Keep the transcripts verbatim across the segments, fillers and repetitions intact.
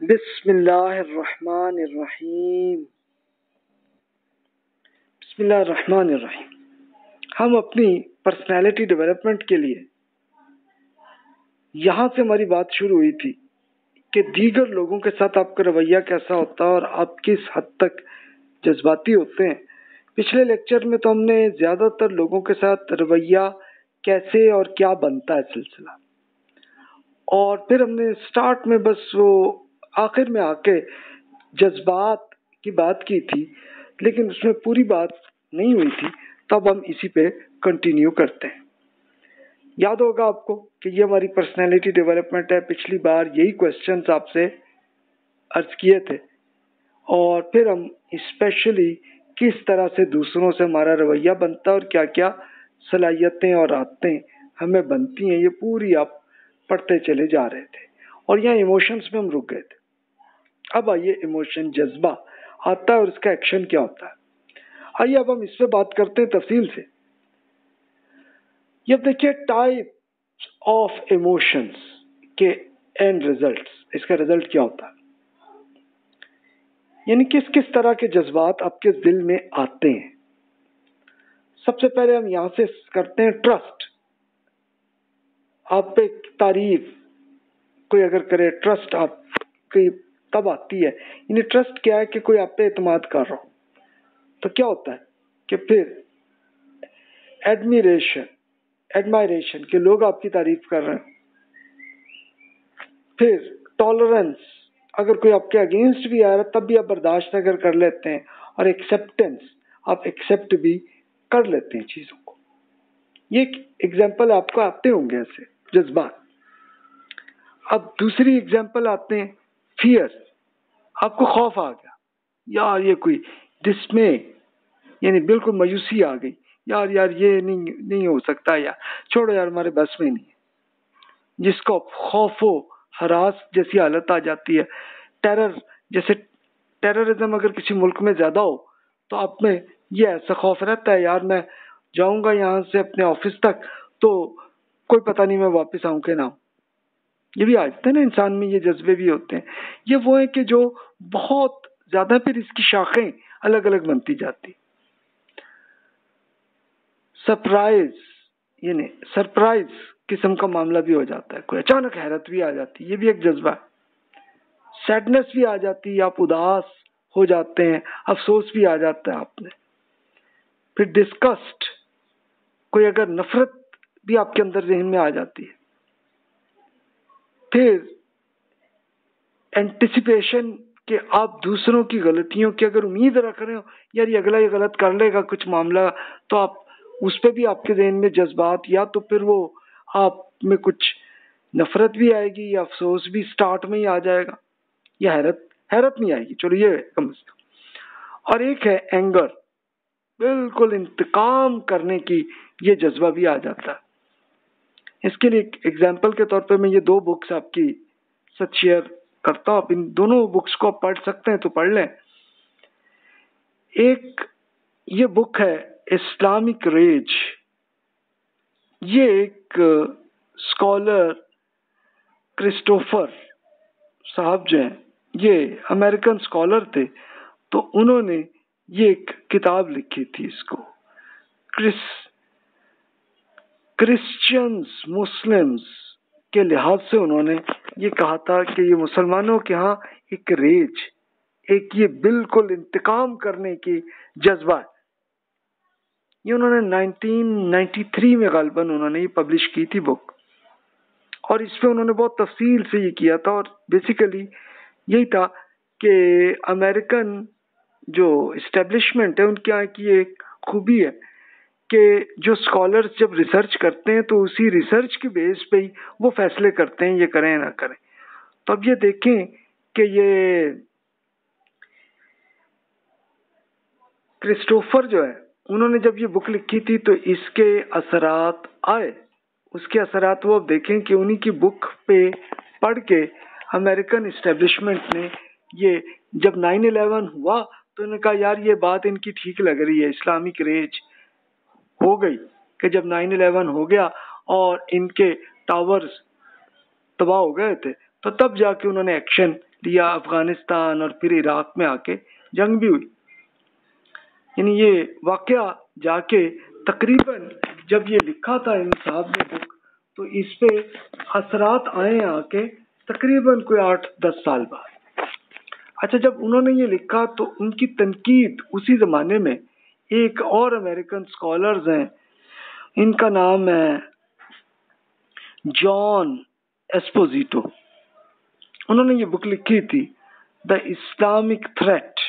बिस्मिल्लाहिर्रहमानिर्रहीम। बिस्मिल्लाहिर्रहमानिर्रहीम। हम अपनी पर्सनैलिटी डेवलपमेंट के लिए यहाँ से हमारी बात शुरू हुई थी कि दीगर लोगों के साथ आपका रवैया कैसा होता है और आप किस हद तक जज्बाती होते हैं। पिछले लेक्चर में तो हमने ज़्यादातर लोगों के साथ रवैया कैसे और क्या बनता है सिलसिला, और फिर हमने स्टार्ट में बस वो आखिर में आके जज्बात की बात की थी, लेकिन उसमें पूरी बात नहीं हुई थी। तब हम इसी पे कंटिन्यू करते हैं। याद होगा आपको कि ये हमारी पर्सनैलिटी डेवलपमेंट है। पिछली बार यही क्वेश्चंस आपसे अर्ज किए थे और फिर हम स्पेशली किस तरह से दूसरों से हमारा रवैया बनता है और क्या क्या सलाहियतें और आदतें हमें बनती हैं, ये पूरी आप पढ़ते चले जा रहे थे। और यहाँ इमोशंस में हम रुक गए थे। अब आइए, इमोशन जज्बा आता है और इसका एक्शन क्या होता है। आइए अब हम इस पे बात करते हैं तफसील से। ये देखिए, टाइप्स ऑफ इमोशंस के एंड रिजल्ट्स, इसका रिजल्ट क्या होता है, यानी किस किस तरह के जज्बात आपके दिल में आते हैं। सबसे पहले हम यहां से करते हैं ट्रस्ट। आप पे तारीफ कोई अगर करे, ट्रस्ट आपकी तब आती है। यानी ट्रस्ट क्या है कि कोई आप पे एतमाद कर रहा हो, तो क्या होता है कि फिर एडमिरेशन एडमायरेशन के लोग आपकी तारीफ कर रहे हैं। फिर टॉलरेंस, अगर कोई आपके अगेंस्ट भी आ रहा है तब भी आप बर्दाश्त अगर कर लेते हैं। और एक्सेप्टेंस, आप एक्सेप्ट भी कर लेते हैं चीजों को। ये एग्जाम्पल आपको आते होंगे ऐसे जज्बात। अब दूसरी एग्जाम्पल आते हैं फियर। आपको खौफ आ गया, यार ये कोई डिस्मे, यानी बिल्कुल मायूसी आ गई, यार यार ये नहीं नहीं हो सकता, यार छोड़ो, यार हमारे बस में नहीं है। जिसको खौफो हरास जैसी हालत आ जाती है। टेरर, जैसे टेररिज्म अगर किसी मुल्क में ज्यादा हो तो आप में ये ऐसा खौफ रहता है, यार मैं जाऊंगा यहाँ से अपने ऑफिस तक तो कोई पता नहीं मैं वापस आऊं के ना। ये भी आ जाते हैं ना, इंसान में ये जज्बे भी होते हैं। ये वो है कि जो बहुत ज्यादा, फिर इसकी शाखें अलग अलग बनती जाती। सरप्राइज, यानी सरप्राइज किस्म का मामला भी हो जाता है, कोई अचानक हैरत भी आ जाती है, ये भी एक जज्बा है। सैडनेस भी आ जाती है, आप उदास हो जाते हैं, अफसोस भी आ जाता है आप में। फिर डिस्कस्ट, कोई अगर नफरत भी आपके अंदर जहन में आ जाती है। फिर एंटिसिपेशन, कि आप दूसरों की गलतियों की अगर उम्मीद रख रहे हो, यार ये अगला ये गलत कर लेगा कुछ मामला, तो आप उस पर भी आपके जहन में जज्बात, या तो फिर वो आप में कुछ नफरत भी आएगी या अफसोस भी स्टार्ट में ही आ जाएगा, या हैरत हैरत नहीं आएगी, चलो ये कम से कम। और एक है एंगर, बिल्कुल इंतकाम करने की ये जज्बा भी आ जाता है। इसके लिए एग्जाम्पल के तौर पे मैं ये दो बुक्स आपकी साथ शेयर करता हूँ। आप इन दोनों बुक्स को आप पढ़ सकते हैं तो पढ़ लें। एक ये बुक है इस्लामिक रेज। ये एक स्कॉलर क्रिस्टोफर साहब जो हैं, ये अमेरिकन स्कॉलर थे, तो उन्होंने ये एक किताब लिखी थी। इसको क्रिस क्रिश्चियंस मुस्लिम्स के लिहाज से उन्होंने ये कहा था कि ये मुसलमानों के यहाँ एक रेज, एक ये बिल्कुल इंतकाम करने की जज्बा है। ये उन्होंने नाइनटीन नाइंटी थ्री में गालिबन उन्होंने ये पब्लिश की थी बुक, और इस पे उन्होंने बहुत तफसील से ये किया था। और बेसिकली यही था कि अमेरिकन जो इस्टेब्लिशमेंट है उनके यहाँ की एक खूबी है कि जो स्कॉलर्स जब रिसर्च करते हैं तो उसी रिसर्च के बेस पे ही वो फैसले करते हैं ये करें ना करें। तो अब ये देखें कि ये क्रिस्टोफर जो है, उन्होंने जब ये बुक लिखी थी तो इसके असरात आए। उसके असरात वो अब देखें कि उन्हीं की बुक पे पढ़ के अमेरिकन इस्टेब्लिशमेंट ने ये, जब नाइन इलेवन हुआ तो उन्होंने कहा यार ये बात इनकी ठीक लग रही है। इस्लामिक रेज हो गई कि जब नाइन इलेवन हो गया और इनके टावर्स तबाह हो गए थे, तो तब जाके उन्होंने एक्शन लिया अफगानिस्तान और फिर इराक में आके जंग भी हुई। यानी ये वाकया जाके तकरीबन जब ये लिखा था इन साहब ने बुक, तो इस पे असरात आए आके तकरीबन कोई आठ दस साल बाद। अच्छा, जब उन्होंने ये लिखा तो उनकी तनकीद उसी जमाने में एक और अमेरिकन स्कॉलर्स हैं, इनका नाम है जॉन एस्पोजिटो। उन्होंने ये बुक लिखी थी द इस्लामिक थ्रेट,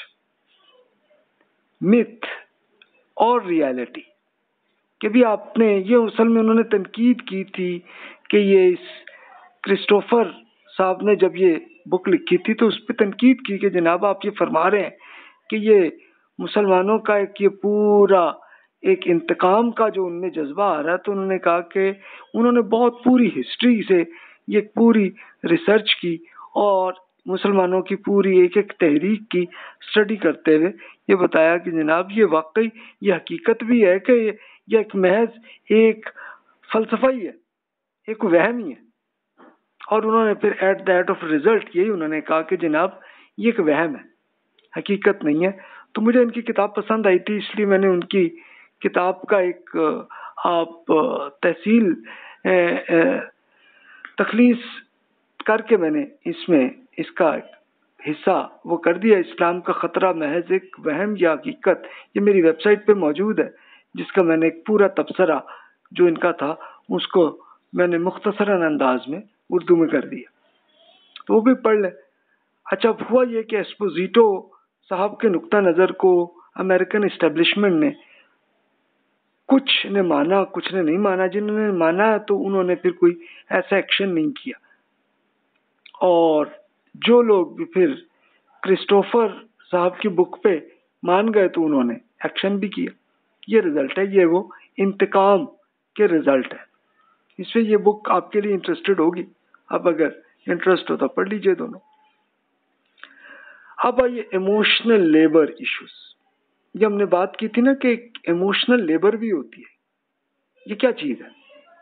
मिथ और रियलिटी। कि भी आपने ये असल में उन्होंने तनकीद की थी कि ये इस क्रिस्टोफर साहब ने जब ये बुक लिखी थी तो उस पर तनकीद की कि जनाब आप ये फरमा रहे हैं कि ये मुसलमानों का एक ये पूरा एक इंतकाम का जो उनमें जज्बा आ रहा है। तो उन्होंने कहा कि उन्होंने बहुत पूरी हिस्ट्री से ये पूरी रिसर्च की और मुसलमानों की पूरी एक एक तहरीक की स्टडी करते हुए ये बताया कि जनाब ये वाकई ये हकीकत भी है कि ये एक महज एक फलसफा ही है, एक वहम ही है। और उन्होंने फिर at the end of result यही उन्होंने कहा कि जनाब ये एक वहम है, हकीकत नहीं है। तो मुझे इनकी किताब पसंद आई थी, इसलिए मैंने उनकी किताब का एक आप तहसील तखलीस करके मैंने इसमें इसका हिस्सा वो कर दिया, इस्लाम का खतरा महज एक वहम या हकीकत। ये मेरी वेबसाइट पे मौजूद है, जिसका मैंने एक पूरा तबसरा जो इनका था उसको मैंने मुख्तसरन अंदाज में उर्दू में कर दिया, तो वो भी पढ़ लें। अच्छा, हुआ ये कि एस्पोजिटो साहब के नुक्ता नज़र को अमेरिकन इस्टेब्लिशमेंट ने कुछ ने माना, कुछ ने नहीं माना। जिन्होंने माना तो उन्होंने फिर कोई ऐसा एक्शन नहीं किया, और जो लोग भी फिर क्रिस्टोफर साहब की बुक पे मान गए तो उन्होंने एक्शन भी किया। ये रिजल्ट है, ये वो इंतकाम के रिजल्ट है। इससे ये बुक आपके लिए इंटरेस्टेड होगी, अब अगर इंटरेस्ट हो तो पढ़ लीजिए दोनों। अब आइए इमोशनल लेबर इश्यूज। ये हमने बात की थी ना कि इमोशनल लेबर भी होती है, ये क्या चीज है,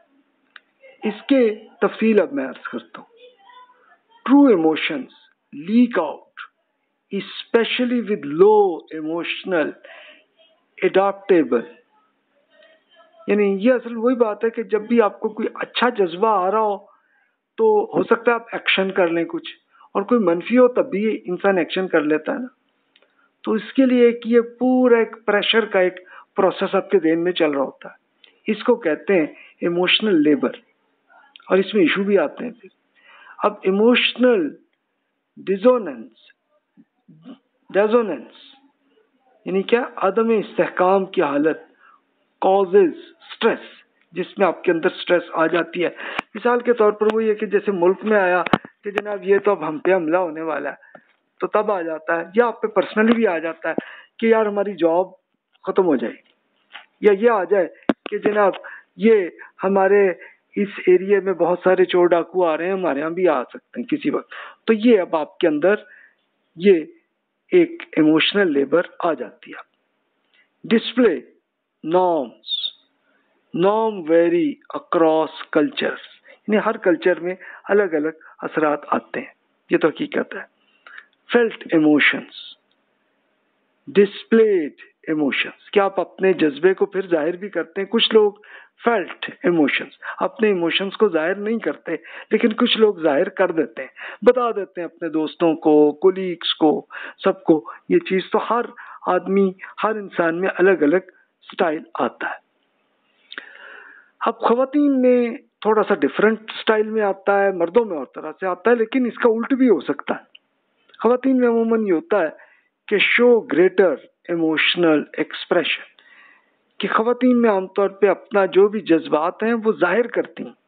इसके तफसील अब मैं अर्ज करता हूँ। True emotions leak out especially with low emotional adaptable. यानी ये असल वही बात है कि जब भी आपको कोई अच्छा जज्बा आ रहा हो तो हो सकता है आप एक्शन कर लें कुछ, और कोई मनफी हो तब भी इंसान एक्शन कर लेता है ना। तो इसके लिए एक ये पूरा एक प्रेशर का एक प्रोसेस आपके ज़हन में चल रहा होता है, इसको कहते हैं इमोशनल लेबर, और इसमें इशू भी आते हैं फिर। अब इमोशनल डिसोनेंस डेजोनेंस यानी क्या, अदम इस्तेहकाम की हालत, कॉजेज स्ट्रेस, जिसमें आपके अंदर स्ट्रेस आ जाती है। मिसाल के तौर पर वो ये कि जैसे मुल्क में आया कि जनाब ये तो अब हम पे हमला होने वाला है, तो तब आ जाता है, या आप पे पर्सनली भी आ जाता है कि यार हमारी जॉब खत्म हो जाएगी, या ये आ जाए कि जनाब ये हमारे इस एरिया में बहुत सारे चोर डाकू आ रहे हैं, हमारे यहाँ भी आ सकते हैं किसी वक्त। तो ये अब आपके अंदर ये एक इमोशनल लेबर आ जाती है। Display norms, norm vary across cultures, यानी हर कल्चर में अलग अलग असरात आते हैं, ये तो हकीकत है। फेल्ट इमोशंस, डिस्प्लेड इमोशंस, क्या आप अपने जज्बे को फिर जाहिर भी करते हैं। कुछ लोग फेल्ट इमोशंस, अपने इमोशंस को जाहिर नहीं करते, लेकिन कुछ लोग जाहिर कर देते हैं, बता देते हैं अपने दोस्तों को, कोलीग्स को, सबको। ये चीज़ तो हर आदमी, हर इंसान में अलग अलग स्टाइल आता है। अब ख़वातीन में थोड़ा सा डिफरेंट स्टाइल में आता है, मर्दों में और तरह से आता है, लेकिन इसका उल्ट भी हो सकता है। ख़वातीन में अमूमन ये होता है कि शो ग्रेटर इमोशनल एक्सप्रेशन, कि ख़वातीन में आमतौर पे अपना जो भी जज्बात हैं वो जाहिर करती हैं।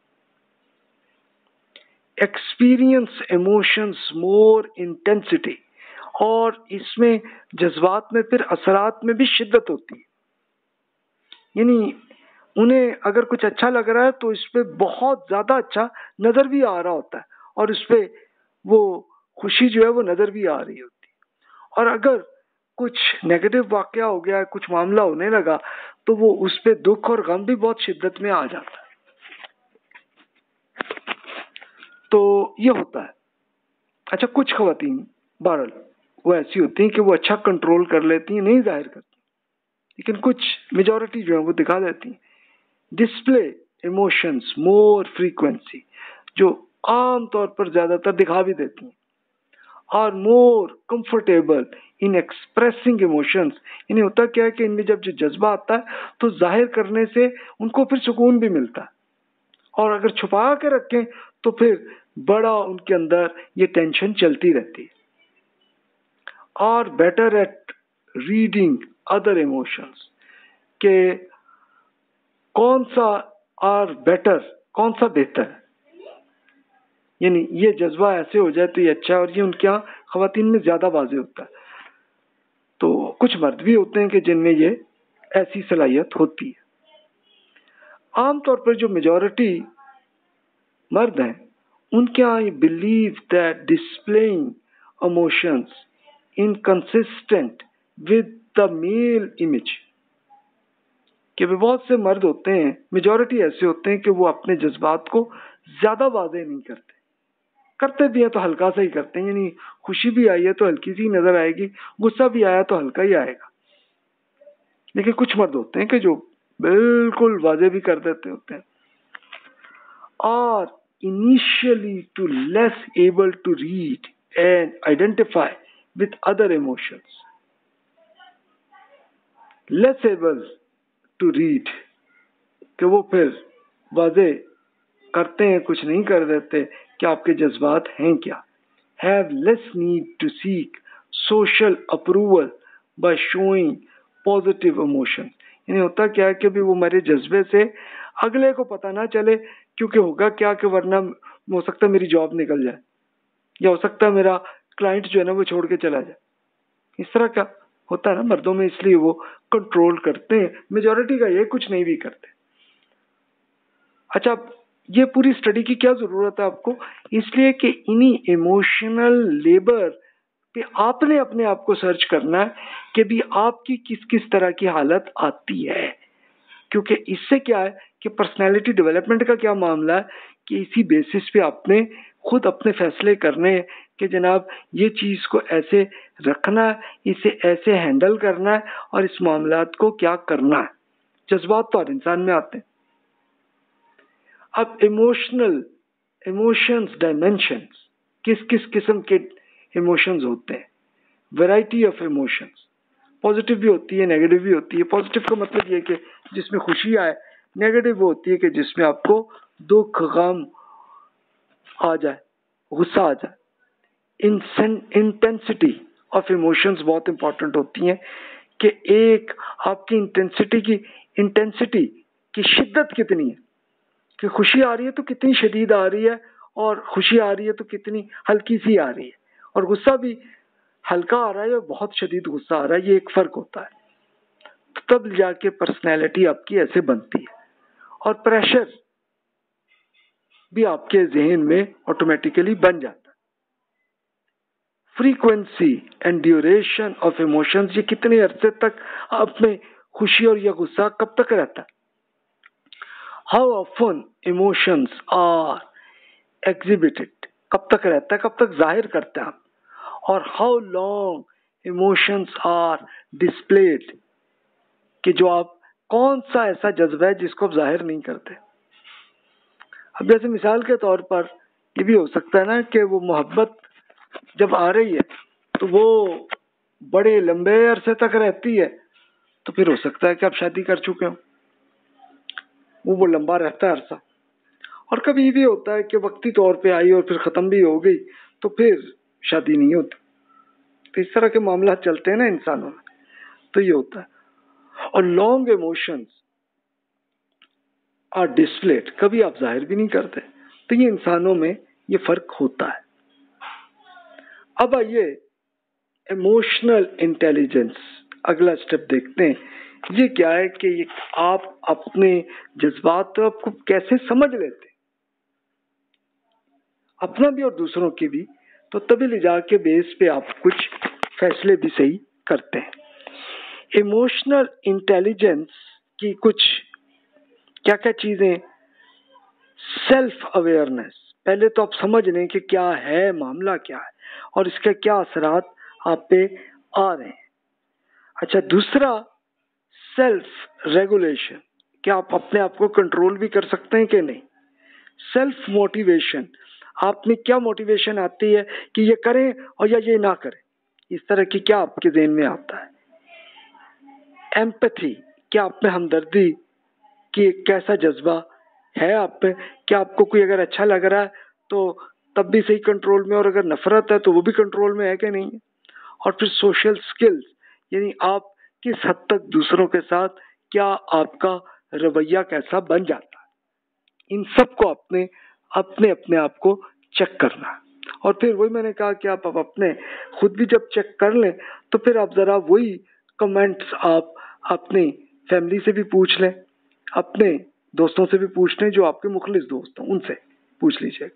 एक्सपीरियंस इमोशंस मोर इंटेंसिटी, और इसमें जज्बात में फिर असरात में भी शिद्दत होती है। यानी उन्हें अगर कुछ अच्छा लग रहा है तो इस पे बहुत ज़्यादा अच्छा नज़र भी आ रहा होता है, और इस पे वो खुशी जो है वो नज़र भी आ रही होती है। और अगर कुछ नेगेटिव वाक़या हो गया, कुछ मामला होने लगा, तो वो उस पे दुख और गम भी बहुत शिद्दत में आ जाता है। तो ये होता है। अच्छा, कुछ खवातीन बहरहाल वो ऐसी होती हैं कि वो अच्छा कंट्रोल कर लेती हैं, नहीं जाहिर करती, लेकिन कुछ मेजॉरिटी जो है वो दिखा देती हैं। डिस्प्ले इमोशंस मोर फ्रीक्वेंसी, जो आम तौर पर ज्यादातर दिखा भी देती हैं, are more comfortable in expressing emotions. इन्हें होता क्या है कि इनमें जब जो जज्बा आता है तो जाहिर करने से उनको फिर सुकून भी मिलता है, और अगर छुपा के रखें तो फिर बड़ा उनके अंदर ये टेंशन चलती रहती है। और better at reading other emotions, के कौन सा और बेटर, कौन सा बेहतर है, यानी ये जज्बा ऐसे हो जाए तो ये अच्छा है, और ये उनके यहाँ खवातीन में ज्यादा वाज़ेह होता है। तो कुछ मर्द भी होते हैं कि जिनमें ये ऐसी सलाहियत होती है। आमतौर पर जो मेजॉरिटी मर्द हैं उनके यहाँ believe that displaying emotions inconsistent with the male image, कि वे बहुत से मर्द होते हैं, मेजॉरिटी ऐसे होते हैं कि वो अपने जज्बात को ज्यादा वाज़ेह नहीं करते, करते भी हैं तो हल्का सा ही करते हैं, यानी खुशी भी आई है तो हल्की सी नजर आएगी, गुस्सा भी आया तो हल्का ही आएगा। लेकिन कुछ मर्द होते हैं कि जो बिल्कुल वाज़ेह भी कर देते होते हैं। और initially to less able to read and identify with other emotions, less able to read, कि वो फिर वाज़ेह करते हैं, कुछ नहीं कर देते कि आपके जज्बात हैं क्या। have less need to seek social approval by showing positive emotions, यानी होता क्या है कि भी वो मेरे जज्बे से अगले को पता ना चले, क्योंकि होगा क्या कि वरना हो सकता है मेरी जॉब निकल जाए, या हो सकता है मेरा क्लाइंट जो है ना वो छोड़ के चला जाए। इस तरह का होता है ना मर्दों में, इसलिए वो कंट्रोल करते हैं। मेजॉरिटी का ये कुछ नहीं भी करते। अच्छा, ये पूरी स्टडी की क्या जरूरत है आपको? इसलिए कि इन्हीं इमोशनल लेबर पे आपने अपने आप को सर्च करना है कि भी आपकी किस किस तरह की हालत आती है, क्योंकि इससे क्या है कि पर्सनालिटी डेवलपमेंट का क्या मामला है कि इसी बेसिस पे आपने खुद अपने फैसले करने हैं कि जनाब ये चीज को ऐसे रखना है, इसे ऐसे हैंडल करना है, और इस मामलात को क्या करना है। जज्बात तो हर इंसान में आते हैं। अब इमोशनल इमोशंस डायमेंशंस, किस किस किस्म के इमोशंस होते हैं, वैरायटी ऑफ इमोशंस, पॉजिटिव भी होती है, नेगेटिव भी होती है। पॉजिटिव का मतलब ये कि जिसमें खुशी आए, नेगेटिव वो होती है कि जिसमें आपको दुख गम आ जाए, गुस्सा आ जाए। इंटेंसिटी ऑफ इमोशंस बहुत इंपॉर्टेंट होती हैं कि एक आपकी इंटेंसिटी की इंटेंसिटी की शिद्दत कितनी है, कि खुशी आ रही है तो कितनी शदीद आ रही है, और खुशी आ रही है तो कितनी हल्की सी आ रही है, और गुस्सा भी हल्का आ रहा है या बहुत शदीद गुस्सा आ रहा है, ये एक फर्क होता है। तो तब जाके पर्सनैलिटी आपकी ऐसे बनती है, और प्रेशर भी आपके जहन में ऑटोमेटिकली बन जाता है। Frequency and duration of emotions, ये कितने अरसे तक आप में खुशी और या गुस्सा कब तक रहता है। How often emotions are exhibited, कब तक रहता है, कब तक जाहिर करते हैं आप। और how long emotions are displayed, कि जो आप कौन सा ऐसा जज्बा है जिसको आप जाहिर नहीं करते। अब जैसे मिसाल के तौर पर ये भी हो सकता है ना कि वो मोहब्बत जब आ रही है तो वो बड़े लंबे अरसे तक रहती है, तो फिर हो सकता है कि आप शादी कर चुके हो, वो वो लंबा रहता है अरसा। और कभी ये भी होता है कि वक्ती तौर पे आई और फिर खत्म भी हो गई, तो फिर शादी नहीं होती। तो इस तरह के मामला चलते हैं ना इंसानों में, तो ये होता है। और लॉन्ग इमोशंस आर डिस्प्लेड, कभी आप जाहिर भी नहीं करते। तो ये इंसानों में ये फर्क होता है। अब आइए इमोशनल इंटेलिजेंस, अगला स्टेप देखते हैं। ये क्या है कि ये आप अपने जज्बात तो आपको कैसे समझ लेते, अपना भी और दूसरों के भी, तो तभी ले जाके बेस पे आप कुछ फैसले भी सही करते हैं। इमोशनल इंटेलिजेंस की कुछ क्या क्या चीजें, सेल्फ अवेयरनेस, पहले तो आप समझ लें कि क्या है मामला, क्या है। और इसके क्या असरात आप पे आ रहे हैं। अच्छा, दूसरा सेल्फ रेगुलेशन, क्या आप अपने आप को कंट्रोल भी कर सकते हैं कि नहीं। सेल्फ मोटिवेशन, आप में क्या मोटिवेशन आती है कि ये करें और या ये ना करें, इस तरह की क्या आपके ज़हन में आता है। एम्पैथी, क्या आप में हमदर्दी कि कैसा जज्बा है आप पे, क्या आपको कोई अगर अच्छा लग रहा है तो तब भी सही कंट्रोल में, और अगर नफरत है तो वो भी कंट्रोल में है कि नहीं है। और फिर सोशल स्किल्स, यानी आप किस हद तक दूसरों के साथ, क्या आपका रवैया कैसा बन जाता है। इन सब को आपने अपने अपने आप को चेक करना। और फिर वही मैंने कहा कि आप अपने खुद भी जब चेक कर लें तो फिर आप जरा वही कमेंट्स आप अपनी फैमिली से भी पूछ लें, अपने दोस्तों से भी पूछ लें जो आपके मुखलिस दोस्त हों, उनसे पूछ लीजिए।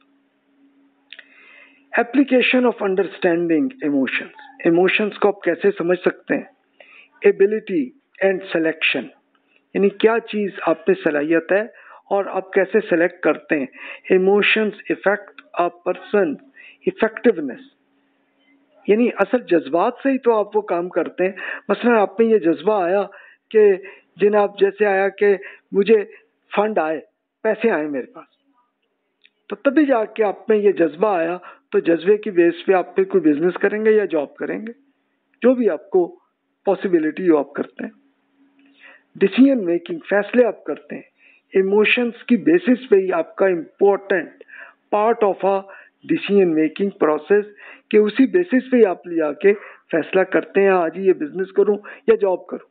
Application of understanding emotions, emotions को आप कैसे समझ सकते हैं। एबिलिटी एंड सिलेक्शन, यानी क्या चीज आप में सलाहियत है और आप कैसे सेलेक्ट करते हैं। Emotions affect a person effectiveness, यानी असल जज्बात से ही तो आप वो काम करते हैं। मसलन आप में ये जज्बा आया कि जनाब जैसे आया कि मुझे फंड आए, पैसे आए मेरे पास, तो तभी जाके आप में ये जज्बा आया, तो जज्बे की बेस पे आप पे कोई बिजनेस करेंगे या जॉब करेंगे, जो भी आपको पॉसिबिलिटी हो आप करते हैं। डिसीजन मेकिंग, फैसले आप करते हैं इमोशंस की बेसिस पे ही, आपका important part of a decision making process के उसी बेसिस पे ही आप ले आके फैसला करते हैं, आज ये बिजनेस करूं या जॉब करूं।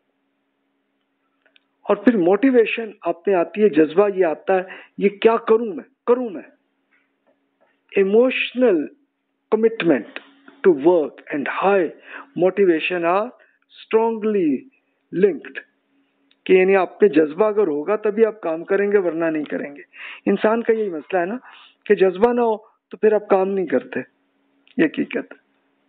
और फिर मोटिवेशन आप में आती है, जज्बा ये आता है, ये क्या करूं मैं करूं मैं। Emotional commitment to work and high motivation are strongly linked, कि यानी आप पे जज्बा अगर होगा तभी आप काम करेंगे, वरना नहीं करेंगे। इंसान का यही मसला है ना कि जज्बा ना हो तो फिर आप काम नहीं करते, ये हकीकत है।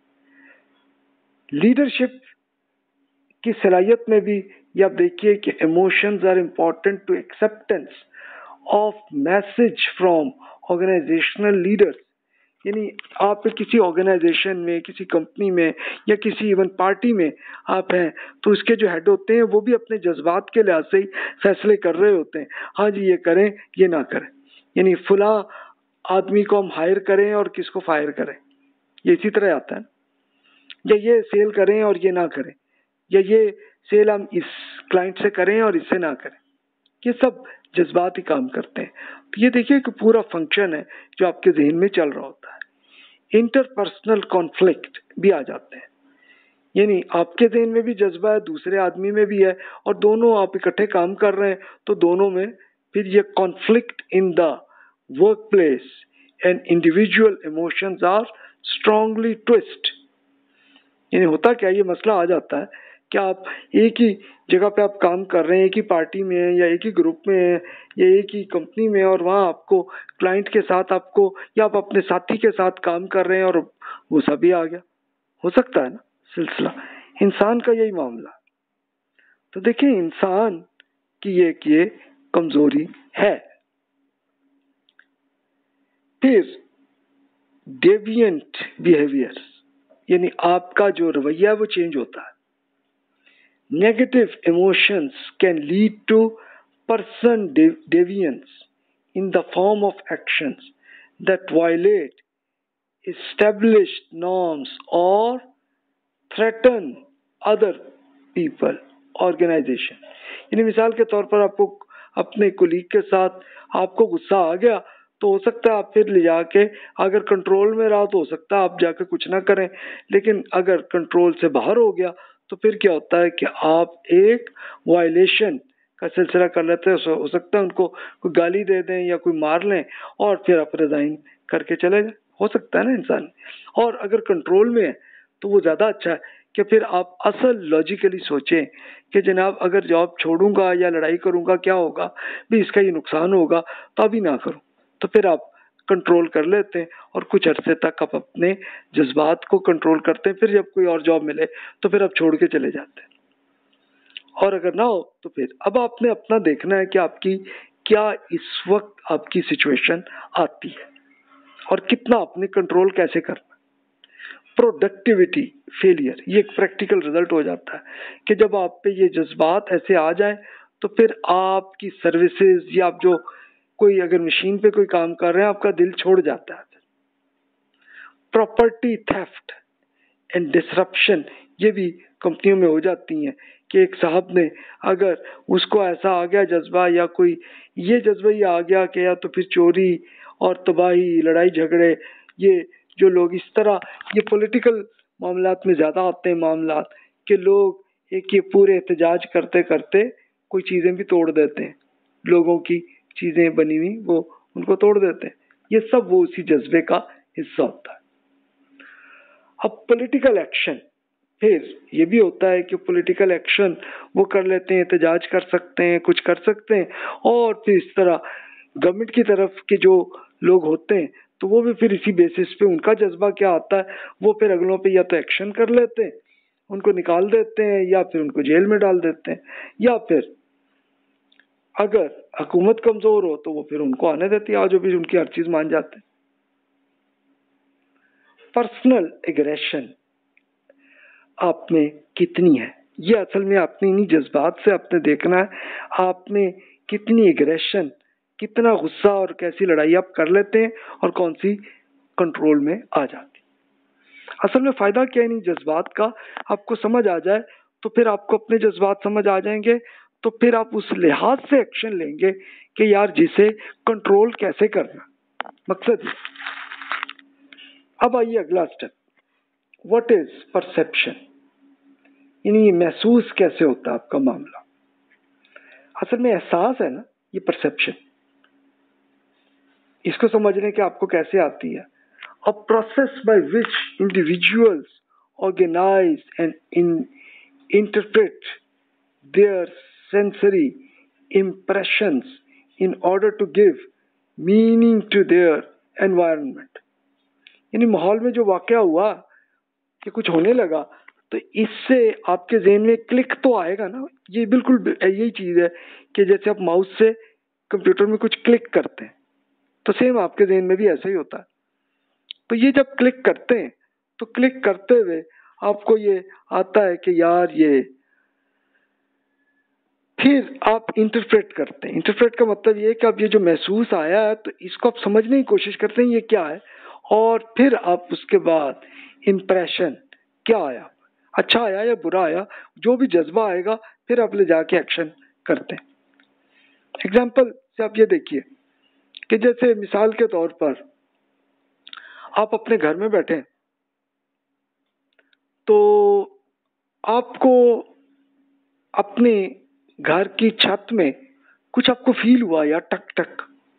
लीडरशिप की सलाहियत में भी ये आप देखिए कि emotions are important to acceptance of message from organisational leaders, यानी आप किसी ऑर्गेनाइजेशन में, किसी कंपनी में या किसी इवन पार्टी में आप हैं, तो उसके जो हेड होते हैं वो भी अपने जज्बात के लिहाज से ही फैसले कर रहे होते हैं, हाँ जी ये करें ये ना करें, यानी फुला आदमी को हम हायर करें और किसको फायर करें, ये इसी तरह आता है। या ये सेल करें और ये ना करें, या ये सेल हम इस क्लाइंट से करें और इससे ना करें, ये सब जज्बात ही काम करते हैं। तो ये देखिए कि पूरा फंक्शन है जो आपके जहन में चल रहा होता है। इंटरपर्सनल कॉन्फ्लिक्ट भी आ जाते हैं, यानी आपके जहन में भी जज्बा है, दूसरे आदमी में भी है, और दोनों आप इकट्ठे काम कर रहे हैं, तो दोनों में फिर ये conflict in the workplace and individual emotions are strongly twist, यानी होता क्या, ये मसला आ जाता है कि आप एक ही जगह पे आप काम कर रहे हैं, एक ही पार्टी में है या एक ही ग्रुप में है या एक ही कंपनी में, और वहाँ आपको क्लाइंट के साथ आपको या आप अपने साथी के साथ काम कर रहे हैं और वो सभी आ गया, हो सकता है ना सिलसिला। इंसान का यही मामला। तो देखिए इंसान की ये कि ये कमजोरी है। फिर डेविएंट बिहेवियर, यानी आपका जो रवैया है वो चेंज होता है। Negative emotions can lead to person deviance in the form of actions that violate established norms or threaten other people organization, यानी मिसाल के तौर पर आपको अपने कुलीग के साथ आपको गुस्सा आ गया, तो हो सकता है आप फिर ले जाके अगर कंट्रोल में रहा तो हो सकता है आप जाके कुछ ना करें, लेकिन अगर कंट्रोल से बाहर हो गया तो फिर क्या होता है कि आप एक वायलेशन का सिलसिला कर लेते हैं। हो सकता है उनको कोई गाली दे दें या कोई मार लें और फिर आप रिजाइन करके चले जाए, हो सकता है ना इंसान। और अगर कंट्रोल में है तो वो ज़्यादा अच्छा है कि फिर आप असल लॉजिकली सोचें कि जनाब अगर जॉब छोड़ूंगा या लड़ाई करूंगा क्या होगा, भी इसका ये नुकसान होगा तो अभी ना करूं, तो फिर आप कंट्रोल कर लेते हैं और कुछ अरसे तक आप अपने जज्बात को कंट्रोल करते हैं। फिर जब कोई और जॉब मिले तो फिर आप छोड़ के चले जाते हैं, और अगर ना हो तो फिर अब आपने अपना देखना है कि आपकी क्या इस वक्त आपकी सिचुएशन आती है और कितना आपने कंट्रोल कैसे करना। प्रोडक्टिविटी फेलियर, ये एक प्रैक्टिकल रिजल्ट हो जाता है कि जब आप पे ये जज्बात ऐसे आ जाए तो फिर आपकी सर्विसेज या आप जो कोई अगर मशीन पे कोई काम कर रहे हैं आपका दिल छोड़ जाता है। प्रॉपर्टी थेफ्ट एंड डिसरप्शन, ये भी कंपनियों में हो जाती हैं कि एक साहब ने अगर उसको ऐसा आ गया जज्बा या कोई ये जज्बा ही आ गया कि या तो फिर चोरी और तबाही, लड़ाई झगड़े, ये जो लोग इस तरह ये पॉलिटिकल मामलात में ज़्यादा आते हैं मामलात कि लोग एक ये पूरे एहतजाज करते करते कोई चीज़ें भी तोड़ देते हैं, लोगों की चीज़ें बनी हुई वो उनको तोड़ देते हैं। ये सब वो उसी जज्बे का हिस्सा होता है। अब पॉलिटिकल एक्शन, फिर ये भी होता है कि पॉलिटिकल एक्शन वो कर लेते हैं, एहतजाज कर सकते हैं, कुछ कर सकते हैं, और फिर इस तरह गवर्नमेंट की तरफ के जो लोग होते हैं तो वो भी फिर इसी बेसिस पे उनका जज्बा क्या आता है, वो फिर अगलों पे या तो एक्शन कर लेते हैं, उनको निकाल देते हैं या फिर उनको जेल में डाल देते हैं, या फिर अगर हुकूमत कमजोर हो तो वो फिर उनको आने देती है, आज भी उनकी हर चीज मान जाते हैं। पर्सनल एग्रेशन आप में कितनी है, ये असल में अपने इन्हीं जज्बात से आपने देखना है, आप में कितनी एग्रेशन, कितना गुस्सा और कैसी लड़ाई आप कर लेते हैं और कौन सी कंट्रोल में आ जाती। असल में फायदा क्या है इन जज्बात का, आपको समझ आ जाए तो फिर आपको अपने जज्बात समझ आ जाएंगे, तो फिर आप उस लिहाज से एक्शन लेंगे कि यार जिसे कंट्रोल कैसे करना, मकसद। अब आइए अगला स्टेप, व्हाट इज परसेप्शन, यानी महसूस कैसे होता है आपका मामला। असल में एहसास है ना ये परसेप्शन, इसको समझने के आपको कैसे आती है। A process by which individuals organise and in interpret their sensory impressions in order to give meaning to their environment। यानी माहौल में जो वाकया हुआ कि कुछ होने लगा तो इससे आपके ज़हन में क्लिक तो आएगा ना, ये बिल्कुल यही चीज़ है कि जैसे आप माउस से कंप्यूटर में कुछ क्लिक करते हैं तो सेम आपके ज़हन में भी ऐसा ही होता है। तो ये जब क्लिक करते हैं तो क्लिक करते हुए आपको ये आता है कि यार ये, फिर आप इंटरप्रेट करते हैं। इंटरप्रेट का मतलब ये है कि आप ये जो महसूस आया है तो इसको आप समझने की कोशिश करते हैं ये क्या है, और फिर आप उसके बाद इम्प्रेशन क्या आया, अच्छा आया या बुरा आया, जो भी जज्बा आएगा फिर आप ले जाके एक्शन करते हैं। एग्जाम्पल से आप ये देखिए कि जैसे मिसाल के तौर पर आप अपने घर में बैठे तो आपको अपने घर की छत में कुछ आपको फील हुआ या टक टक,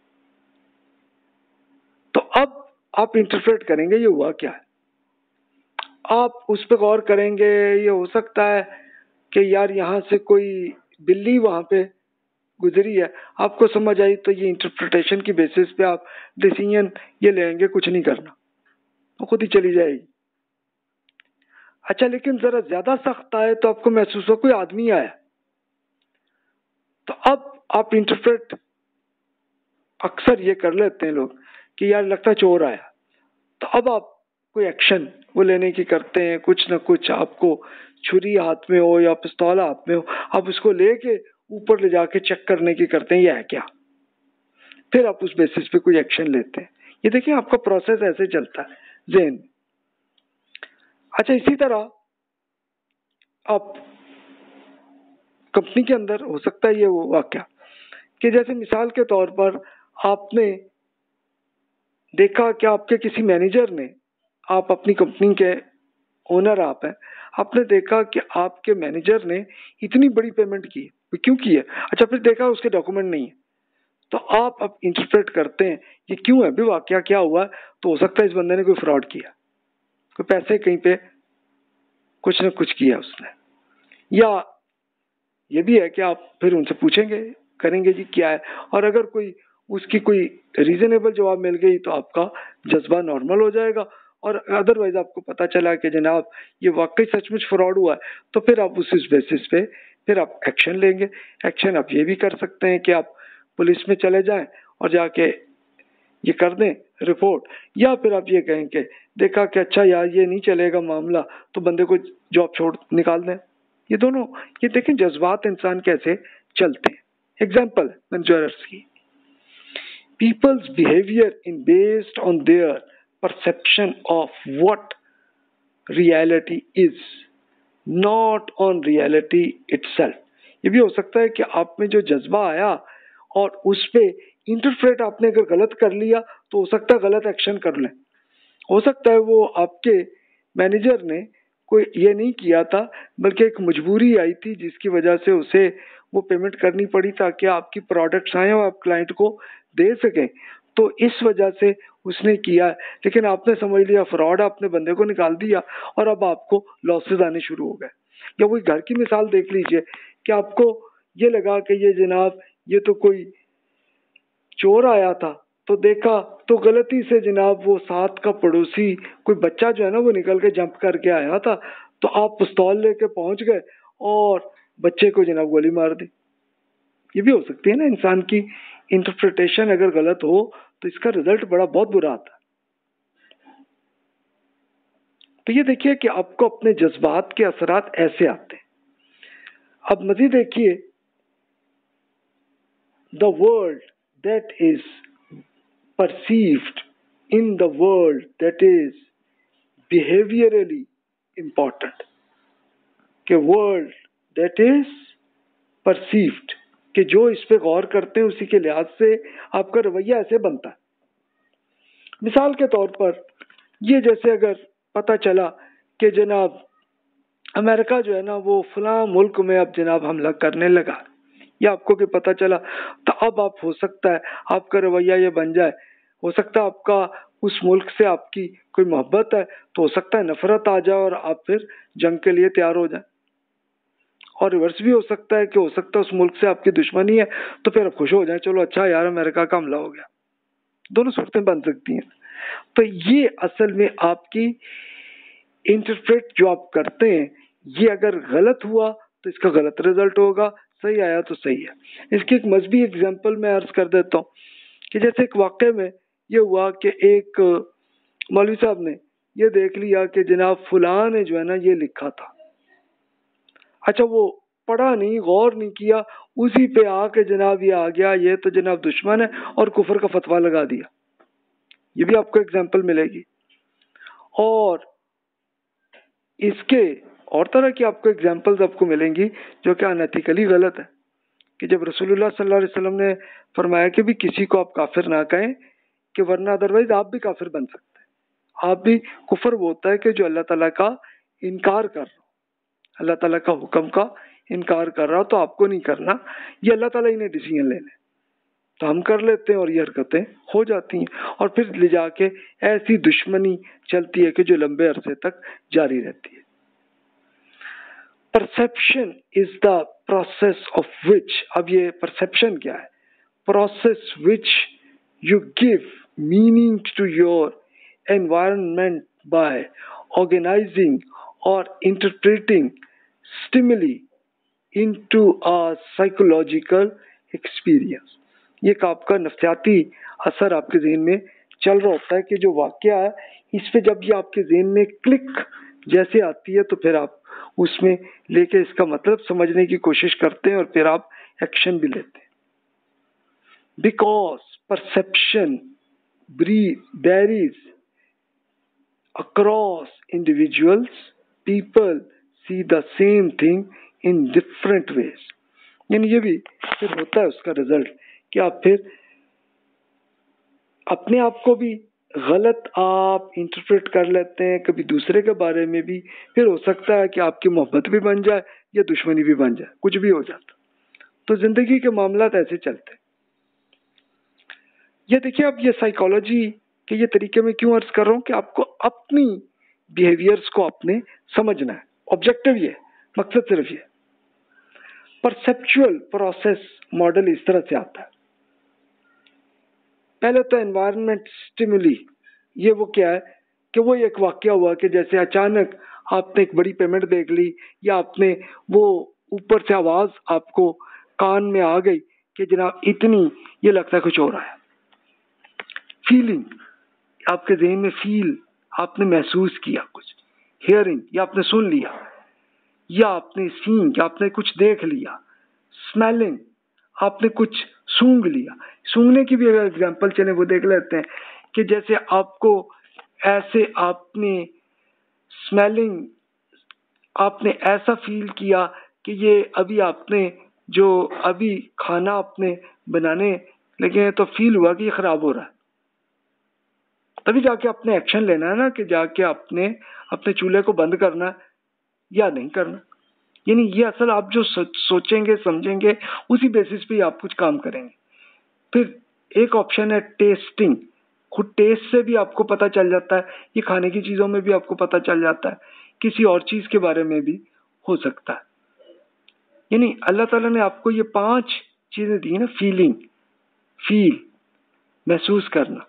तो अब आप इंटरप्रेट करेंगे ये हुआ क्या है, आप उस पर गौर करेंगे। ये हो सकता है कि यार यहाँ से कोई बिल्ली वहां पे गुजरी है, आपको समझ आई, तो ये इंटरप्रिटेशन की बेसिस पे आप डिसीजन ये लेंगे कुछ नहीं करना, वो खुद ही चली जाएगी। अच्छा, लेकिन जरा ज्यादा सख्त आए तो आपको महसूस हो कोई आदमी आया, तो अब आप इंटरप्रेट अक्सर ये कर लेते हैं लोग कि यार लगता है चोर आया, तो अब आप कोई एक्शन वो लेने की करते हैं, कुछ ना कुछ आपको छुरी हाथ में हो या पिस्तौल हाथ में हो, आप उसको लेके ऊपर ले जाके चेक करने की करते हैं ये है क्या, फिर आप उस बेसिस पे कोई एक्शन लेते हैं। ये देखिए आपका प्रोसेस ऐसे चलता है ज़हन। अच्छा, इसी तरह आप कंपनी के अंदर हो सकता है ये वो वाकया कि जैसे मिसाल के तौर पर आपने देखा कि आपके किसी मैनेजर ने, आप अपनी कंपनी के ओनर आप हैं, आपने देखा कि आपके मैनेजर ने इतनी बड़ी पेमेंट की, क्यों की है, अच्छा फिर देखा उसके डॉक्यूमेंट नहीं है, तो आप अब इंटरप्रेट करते हैं ये क्यों है, भी वाकया क्या हुआ, तो हो सकता है इस बंदे ने कोई फ्रॉड किया, कोई पैसे कहीं पे कुछ न कुछ किया उसने, या ये भी है कि आप फिर उनसे पूछेंगे करेंगे जी क्या है, और अगर कोई उसकी कोई रीजनेबल जवाब मिल गई तो आपका जज्बा नॉर्मल हो जाएगा, और अदरवाइज आपको पता चला कि जनाब ये वाकई सचमुच फ्रॉड हुआ है, तो फिर आप उस बेसिस पे फिर आप एक्शन लेंगे। एक्शन आप ये भी कर सकते हैं कि आप पुलिस में चले जाएं और जाके ये कर दें रिपोर्ट, या फिर आप ये कहें कि देखा कि अच्छा यार ये नहीं चलेगा मामला, तो बंदे को जॉब छोड़ निकाल दें। ये दोनों, ये देखें जज्बात इंसान कैसे चलते हैं। एग्जाम्पल मैनेजर्स की, people's behavior in based on their perception of what reality is, not on reality itself। ये भी हो सकता है कि आप में जो जज्बा आया और उस पे इंटरप्रेट आपने अगर गलत कर लिया तो हो सकता है गलत एक्शन कर लें। हो सकता है वो आपके मैनेजर ने कोई ये नहीं किया था, बल्कि एक मजबूरी आई थी जिसकी वजह से उसे वो पेमेंट करनी पड़ी ताकि आपकी प्रोडक्ट्स आए और आप क्लाइंट को दे सकें, तो इस वजह से उसने किया। लेकिन आपने समझ लिया फ्रॉड, आपने बंदे को निकाल दिया और अब आपको लॉसेस आने शुरू हो गए। या वही घर की मिसाल देख लीजिए कि आपको ये लगा कि ये जनाब ये तो कोई चोर आया था, तो देखा तो गलती से जनाब वो साथ का पड़ोसी कोई बच्चा जो है ना वो निकल के जंप करके आया था, तो आप पिस्तौल लेके पहुंच गए और बच्चे को जनाब गोली मार दी। ये भी हो सकती है ना, इंसान की इंटरप्रिटेशन अगर गलत हो तो इसका रिजल्ट बड़ा बहुत बुरा आता है। तो ये देखिए कि आपको अपने जज्बात के असरात ऐसे आते हैं। अब मजीद देखिए, the world that is perceived in the world that is behaviorally important, कि world that is perceived, कि जो इस पे गौर करते हैं उसी के लिहाज से आपका रवैया ऐसे बनता है। मिसाल के तौर पर ये जैसे अगर पता चला कि जनाब अमेरिका जो है ना वो फलां मुल्क में अब जनाब हमला करने लगा, या आपको कि पता चला, तो अब आप हो सकता है आपका रवैया ये बन जाए, हो सकता है आपका उस मुल्क से आपकी कोई मोहब्बत है तो हो सकता है नफरत आ जाए और आप फिर जंग के लिए तैयार हो जाए। और रिवर्स भी हो सकता है कि हो सकता है उस मुल्क से आपकी दुश्मनी है तो फिर आप खुश हो जाए, चलो अच्छा यार अमेरिका का हमला हो गया। दोनों सूरतें बन सकती हैं। तो ये असल में आपकी इंटरप्रेट जो आप करते हैं, ये अगर गलत हुआ तो इसका गलत रिजल्ट होगा, सही आया तो सही है। इसकी एक मजहबी एग्जाम्पल मैं अर्ज कर देता हूँ कि जैसे एक वाक़े में ये हुआ कि एक मौलवी साहब ने ये देख लिया कि जनाब फुलां ने जो है ना ये लिखा था, अच्छा वो पढ़ा नहीं, गौर नहीं किया, उसी पे आके जनाब ये आ गया ये तो जनाब दुश्मन है और कुफर का फतवा लगा दिया। ये भी आपको एग्जाम्पल मिलेगी। और इसके और तरह की आपको एग्जाम्पल्स आपको मिलेंगी जो कि अनएथिकली गलत है, कि जब रसूलुल्लाह सल्लल्लाहु अलैहि वसल्लम ने फरमाया कि भी किसी को आप काफिर ना कहें कि वरना अदरवाइज आप भी काफिर बन सकते हैं। आप भी, कुफर वो होता है कि जो अल्लाह ताला का इनकार कर रहा हो, अल्लाह ताला का हुक्म का इनकार कर रहा हो, तो आपको नहीं करना, ये अल्लाह ताला ही ने डिसीजन लेने, तो हम कर लेते हैं और ये हरकतें हो जाती हैं और फिर ले जाके ऐसी दुश्मनी चलती है कि जो लंबे अरसे तक जारी रहती है। Perception is the process of which, अब ये परसेप्शन क्या है? Process which you give meaning to your environment by organising और interpreting stimuli into a psychological experience. ये आपका नफ्सियाती असर आपके ज़हन में चल रहा होता है कि जो वाक़या है इस पे जब ये आपके ज़हन में क्लिक जैसे आती है तो फिर आप उसमें लेके इसका मतलब समझने की कोशिश करते हैं और फिर आप एक्शन भी लेते हैं। Because perception varies across individuals, people see the same thing in different ways. यानी ये भी फिर होता है उसका रिजल्ट कि आप फिर अपने आप को भी गलत आप इंटरप्रेट कर लेते हैं, कभी दूसरे के बारे में भी, फिर हो सकता है कि आपकी मोहब्बत भी बन जाए या दुश्मनी भी बन जाए, कुछ भी हो जाता। तो जिंदगी के मामला ऐसे चलते हैं। ये देखिए, अब ये साइकोलॉजी के ये तरीके में क्यों अर्ज कर रहा हूँ कि आपको अपनी बिहेवियर्स को अपने समझना है। ऑब्जेक्टिव ये, मकसद सिर्फ ये। परसेप्चुअल प्रोसेस मॉडल इस तरह से आता है। पहले तो एनवायरनमेंट स्टिमुली, ये वो क्या है कि वो एक वाकया हुआ कि जैसे अचानक आपने एक बड़ी पेमेंट देख ली या आपने वो ऊपर से आवाज आपको कान में आ गई कि जनाब इतनी, ये लगता है कुछ हो रहा है। फीलिंग, आपके ज़हन में फील, आपने महसूस किया कुछ। हियरिंग, या आपने सुन लिया, या आपने सीन, या आपने कुछ देख लिया। स्मेलिंग, आपने कुछ सूंघ लिया। सूंघने की भी अगर एग्जांपल चले वो देख लेते हैं कि जैसे आपको ऐसे आपने स्मेलिंग, आपने ऐसा फील किया कि ये अभी आपने जो अभी खाना आपने बनाने लगे हैं तो फील हुआ कि ये खराब हो रहा है, तभी जाके आपने एक्शन लेना है ना, कि जाके आपने अपने चूल्हे को बंद करना है या नहीं करना। यानी ये असल आप जो सोचेंगे समझेंगे उसी बेसिस पे आप कुछ काम करेंगे। फिर एक ऑप्शन है टेस्टिंग। खुद टेस्ट से भी आपको पता चल जाता है, ये खाने की चीजों में भी आपको पता चल जाता है, किसी और चीज के बारे में भी हो सकता है। यानी अल्लाह ताला ने आपको ये पांच चीजें दी ना, फीलिंग, फील, महसूस करना,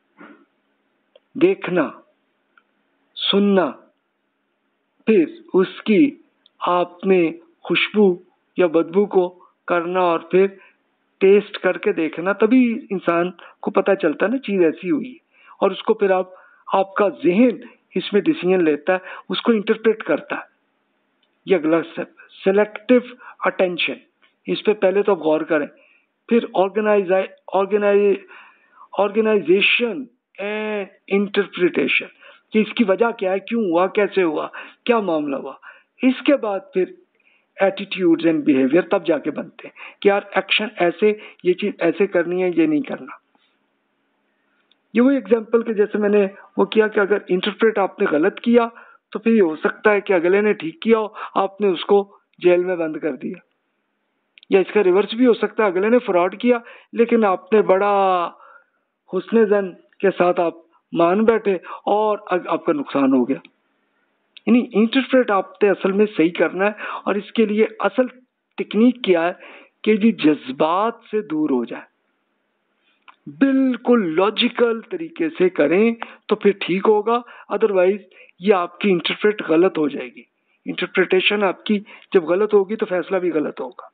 देखना, सुनना, फिर उसकी आपने खुशबू या बदबू को करना और फिर टेस्ट करके देखना, तभी इंसान को पता चलता है ना चीज ऐसी हुई है। और उसको फिर आप आपका जहन इसमें डिसीजन लेता है, उसको इंटरप्रेट करता है। ये अगला स्टेप, सेलेक्टिव अटेंशन। इस पे पहले तो आप गौर करें। फिर organise organise organisation and interpretation, कि इसकी वजह क्या है, क्यों हुआ, कैसे हुआ, क्या मामला हुआ। इसके बाद फिर एटीट्यूड्स एंड बिहेवियर तब जाके बनते हैं कि यार एक्शन ऐसे, ये चीज ऐसे करनी है, ये नहीं करना। ये वही एग्जांपल के जैसे मैंने वो किया कि अगर इंटरप्रेट आपने गलत किया तो फिर ये हो सकता है कि अगले ने ठीक किया हो, आपने उसको जेल में बंद कर दिया। या इसका रिवर्स भी हो सकता है, अगले ने फ्रॉड किया लेकिन आपने बड़ा हुस्ने ज़न के साथ आप मान बैठे और आपका नुकसान हो गया। यानी इंटरप्रेट आपने असल में सही करना है, और इसके लिए असल टेक्निक क्या है कि जी जज्बात से दूर हो जाए, बिल्कुल लॉजिकल तरीके से करें तो फिर ठीक होगा। अदरवाइज ये आपकी इंटरप्रेट गलत हो जाएगी। इंटरप्रिटेशन आपकी जब गलत होगी तो फैसला भी गलत होगा।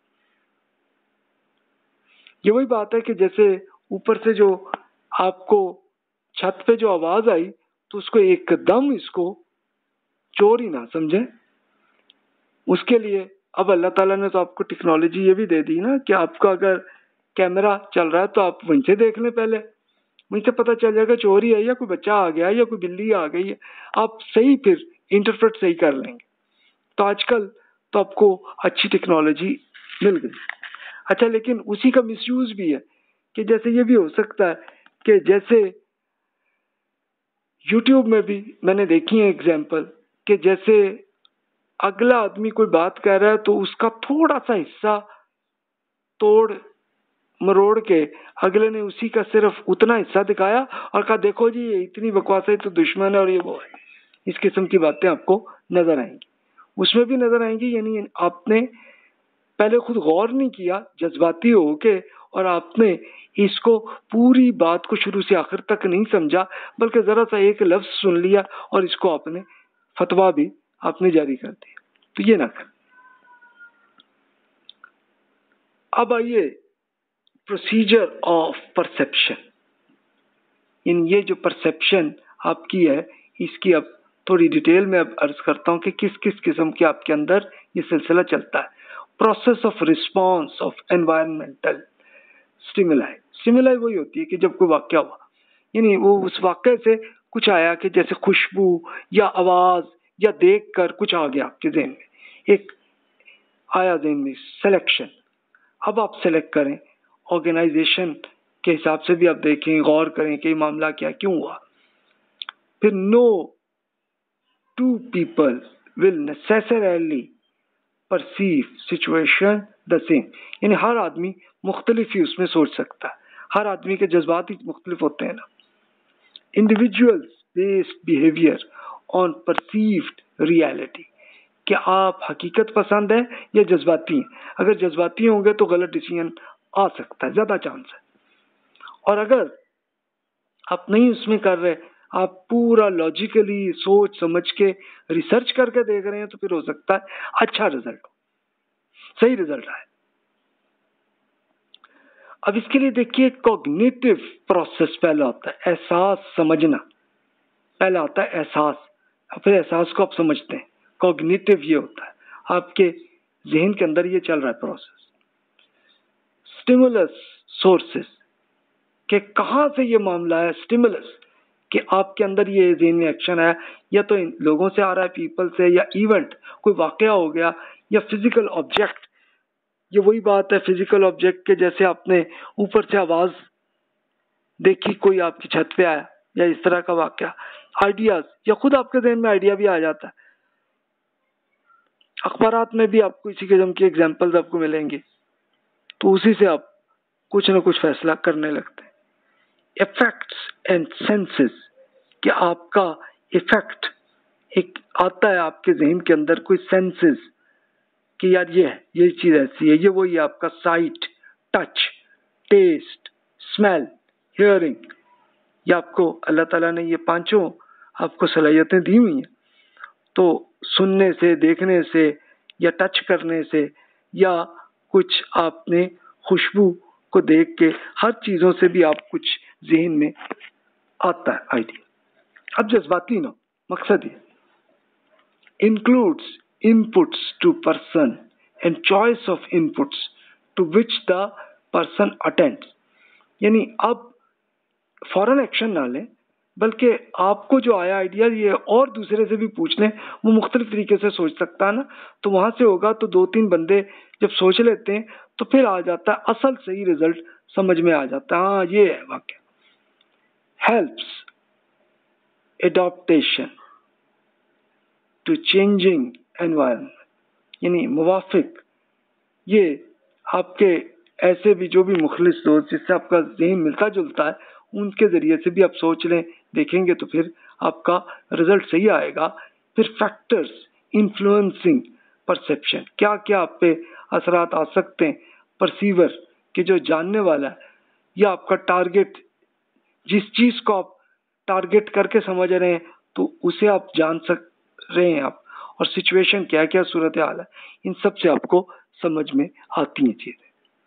ये वही बात है कि जैसे ऊपर से जो आपको छत पे जो आवाज आई तो उसको एकदम इसको चोर ही ना समझे। उसके लिए अब अल्लाह ताला ने तो आपको टेक्नोलॉजी ये भी दे दी ना कि आपका अगर कैमरा चल रहा है तो आप वहीं से देख लें, पहले वहीं से पता चल जाएगा चोरी है या कोई बच्चा आ गया या कोई बिल्ली आ गई है, आप सही फिर इंटरप्रेट सही कर लेंगे। तो आजकल तो आपको अच्छी टेक्नोलॉजी मिल गई। अच्छा, लेकिन उसी का मिसयूज भी है कि जैसे ये भी हो सकता है कि जैसे यूट्यूब में भी मैंने देखी है एग्जाम्पल कि जैसे अगला आदमी कोई बात कर रहा है तो उसका थोड़ा सा हिस्सा तोड़ मरोड़ के अगले ने उसी का सिर्फ उतना हिस्सा दिखाया और कहा देखो जी ये इतनी बकवास है तो दुश्मन है और ये वो है। इस किस्म की बातें आपको नजर आएंगी, उसमें भी नजर आएंगी। यानी आपने पहले खुद गौर नहीं किया जज्बाती होके, और आपने इसको पूरी बात को शुरू से आखिर तक नहीं समझा, बल्कि जरा सा एक लफ्ज सुन लिया और इसको आपने फतवा भी आपने जारी कर दिया। तो ये ना कर। अब आइए प्रोसीजर ऑफ परसेप्शन। इन ये जो परसेप्शन आपकी है इसकी अब थोड़ी डिटेल में अब अर्ज करता हूं कि किस किस किस्म के आपके अंदर ये सिलसिला चलता है। Process of response of environmental stimuli. Stimuli वही होती है कि जब कोई वाक्य हुआ, यानी वो उस वाक्य से कुछ आया कि जैसे खुशबू या आवाज या देख कर कुछ आ गया आपके ज़हन में, एक आया ज़हन में सिलेक्शन। अब आप सेलेक्ट करें, ऑर्गेनाइजेशन के हिसाब से भी आप देखें, गौर करें कि मामला क्या क्यों हुआ। फिर no two people will necessarily perceive situation the same, यानी हर आदमी मुख्तलिफ ही उसमें सोच सकता है, हर आदमी के जज्बात ही मुख्तलिफ होते हैं ना। Individuals based behaviour on perceived reality, क्या आप हकीकत पसंद है या जज्बाती हैं। अगर जज्बाती होंगे तो गलत डिसीजन आ सकता है, ज्यादा चांस है। और अगर आप नहीं उसमें कर रहे, आप पूरा लॉजिकली सोच समझ के रिसर्च करके देख रहे हैं तो फिर हो सकता है अच्छा रिजल्ट हो, सही रिजल्ट आए। अब इसके लिए देखिए कॉग्निटिव प्रोसेस पहला होता है, एहसास समझना पहला होता है एहसास, फिर एहसास को आप समझते हैं। कॉग्निटिव ये होता है आपके जहन के अंदर ये चल रहा है प्रोसेस। स्टिमुलस सोर्सेस कि कहाँ से ये मामला है, स्टिमुलस कि आपके अंदर ये जहन में एक्शन है, या तो इन लोगों से आ रहा है, पीपल से, या इवेंट कोई वाकया हो गया, या फिजिकल ऑब्जेक्ट। ये वही बात है फिजिकल ऑब्जेक्ट के, जैसे आपने ऊपर से आवाज देखी, कोई आपकी छत पे आया, या इस तरह का वाकया। आइडियाज, या खुद आपके जहन में आइडिया भी आ जाता है। अखबारात में भी आपको इसी किस्म की एग्जाम्पल्स आपको मिलेंगे, तो उसी से आप कुछ न कुछ फैसला करने लगते हैं। इफेक्ट्स एंड सेंसेस कि आपका इफेक्ट एक आता है आपके जहन के अंदर, कोई सेंसेस कि यार ये है, ये चीज ऐसी है, ये वही आपका sight, touch, taste, smell, hearing. ये आपको अल्लाह ताला ने ये पांचों आपको सलाहियतें दी हुई हैं, तो सुनने से, देखने से, या टच करने से, या कुछ आपने खुशबू को देख के, हर चीजों से भी आप कुछ जहन में आता है आइडिया। अब जज्बाती ना मकसद ये includes inputs to person and choice of inputs to which the person attends। यानी अब फौरन एक्शन ना लें, बल्कि आपको जो आया आइडिया ये और दूसरे से भी पूछ लें, वो मुख्तलिफ तरीके से सोच सकता है ना, तो वहां से होगा तो दो तीन बंदे जब सोच लेते हैं तो फिर आ जाता है असल सही रिजल्ट समझ में आ जाता है। हाँ ये है वाक्य। Helps adaptation to changing environment, यानी मुवाफिक, ये आपके ऐसे भी जो भी मुखलिस दोस्त जिससे आपका ज़हन मिलता जुलता है, उनके ज़रिए से भी आप सोच लें, देखेंगे तो फिर आपका रिजल्ट सही आएगा। फिर फैक्टर्स इन्फ्लुएंसिंग परसेप्शन, क्या क्या आप पे असरात आ सकते हैं। परसीवर कि जो जानने वाला है, या आपका टारगेट, जिस चीज़ को आप टारगेट करके समझ रहे हैं तो उसे आप जान सक रहे हैं आप, और सिचुएशन क्या क्या सूरत हाल है, इन सब से आपको समझ में आती हैं चीजें।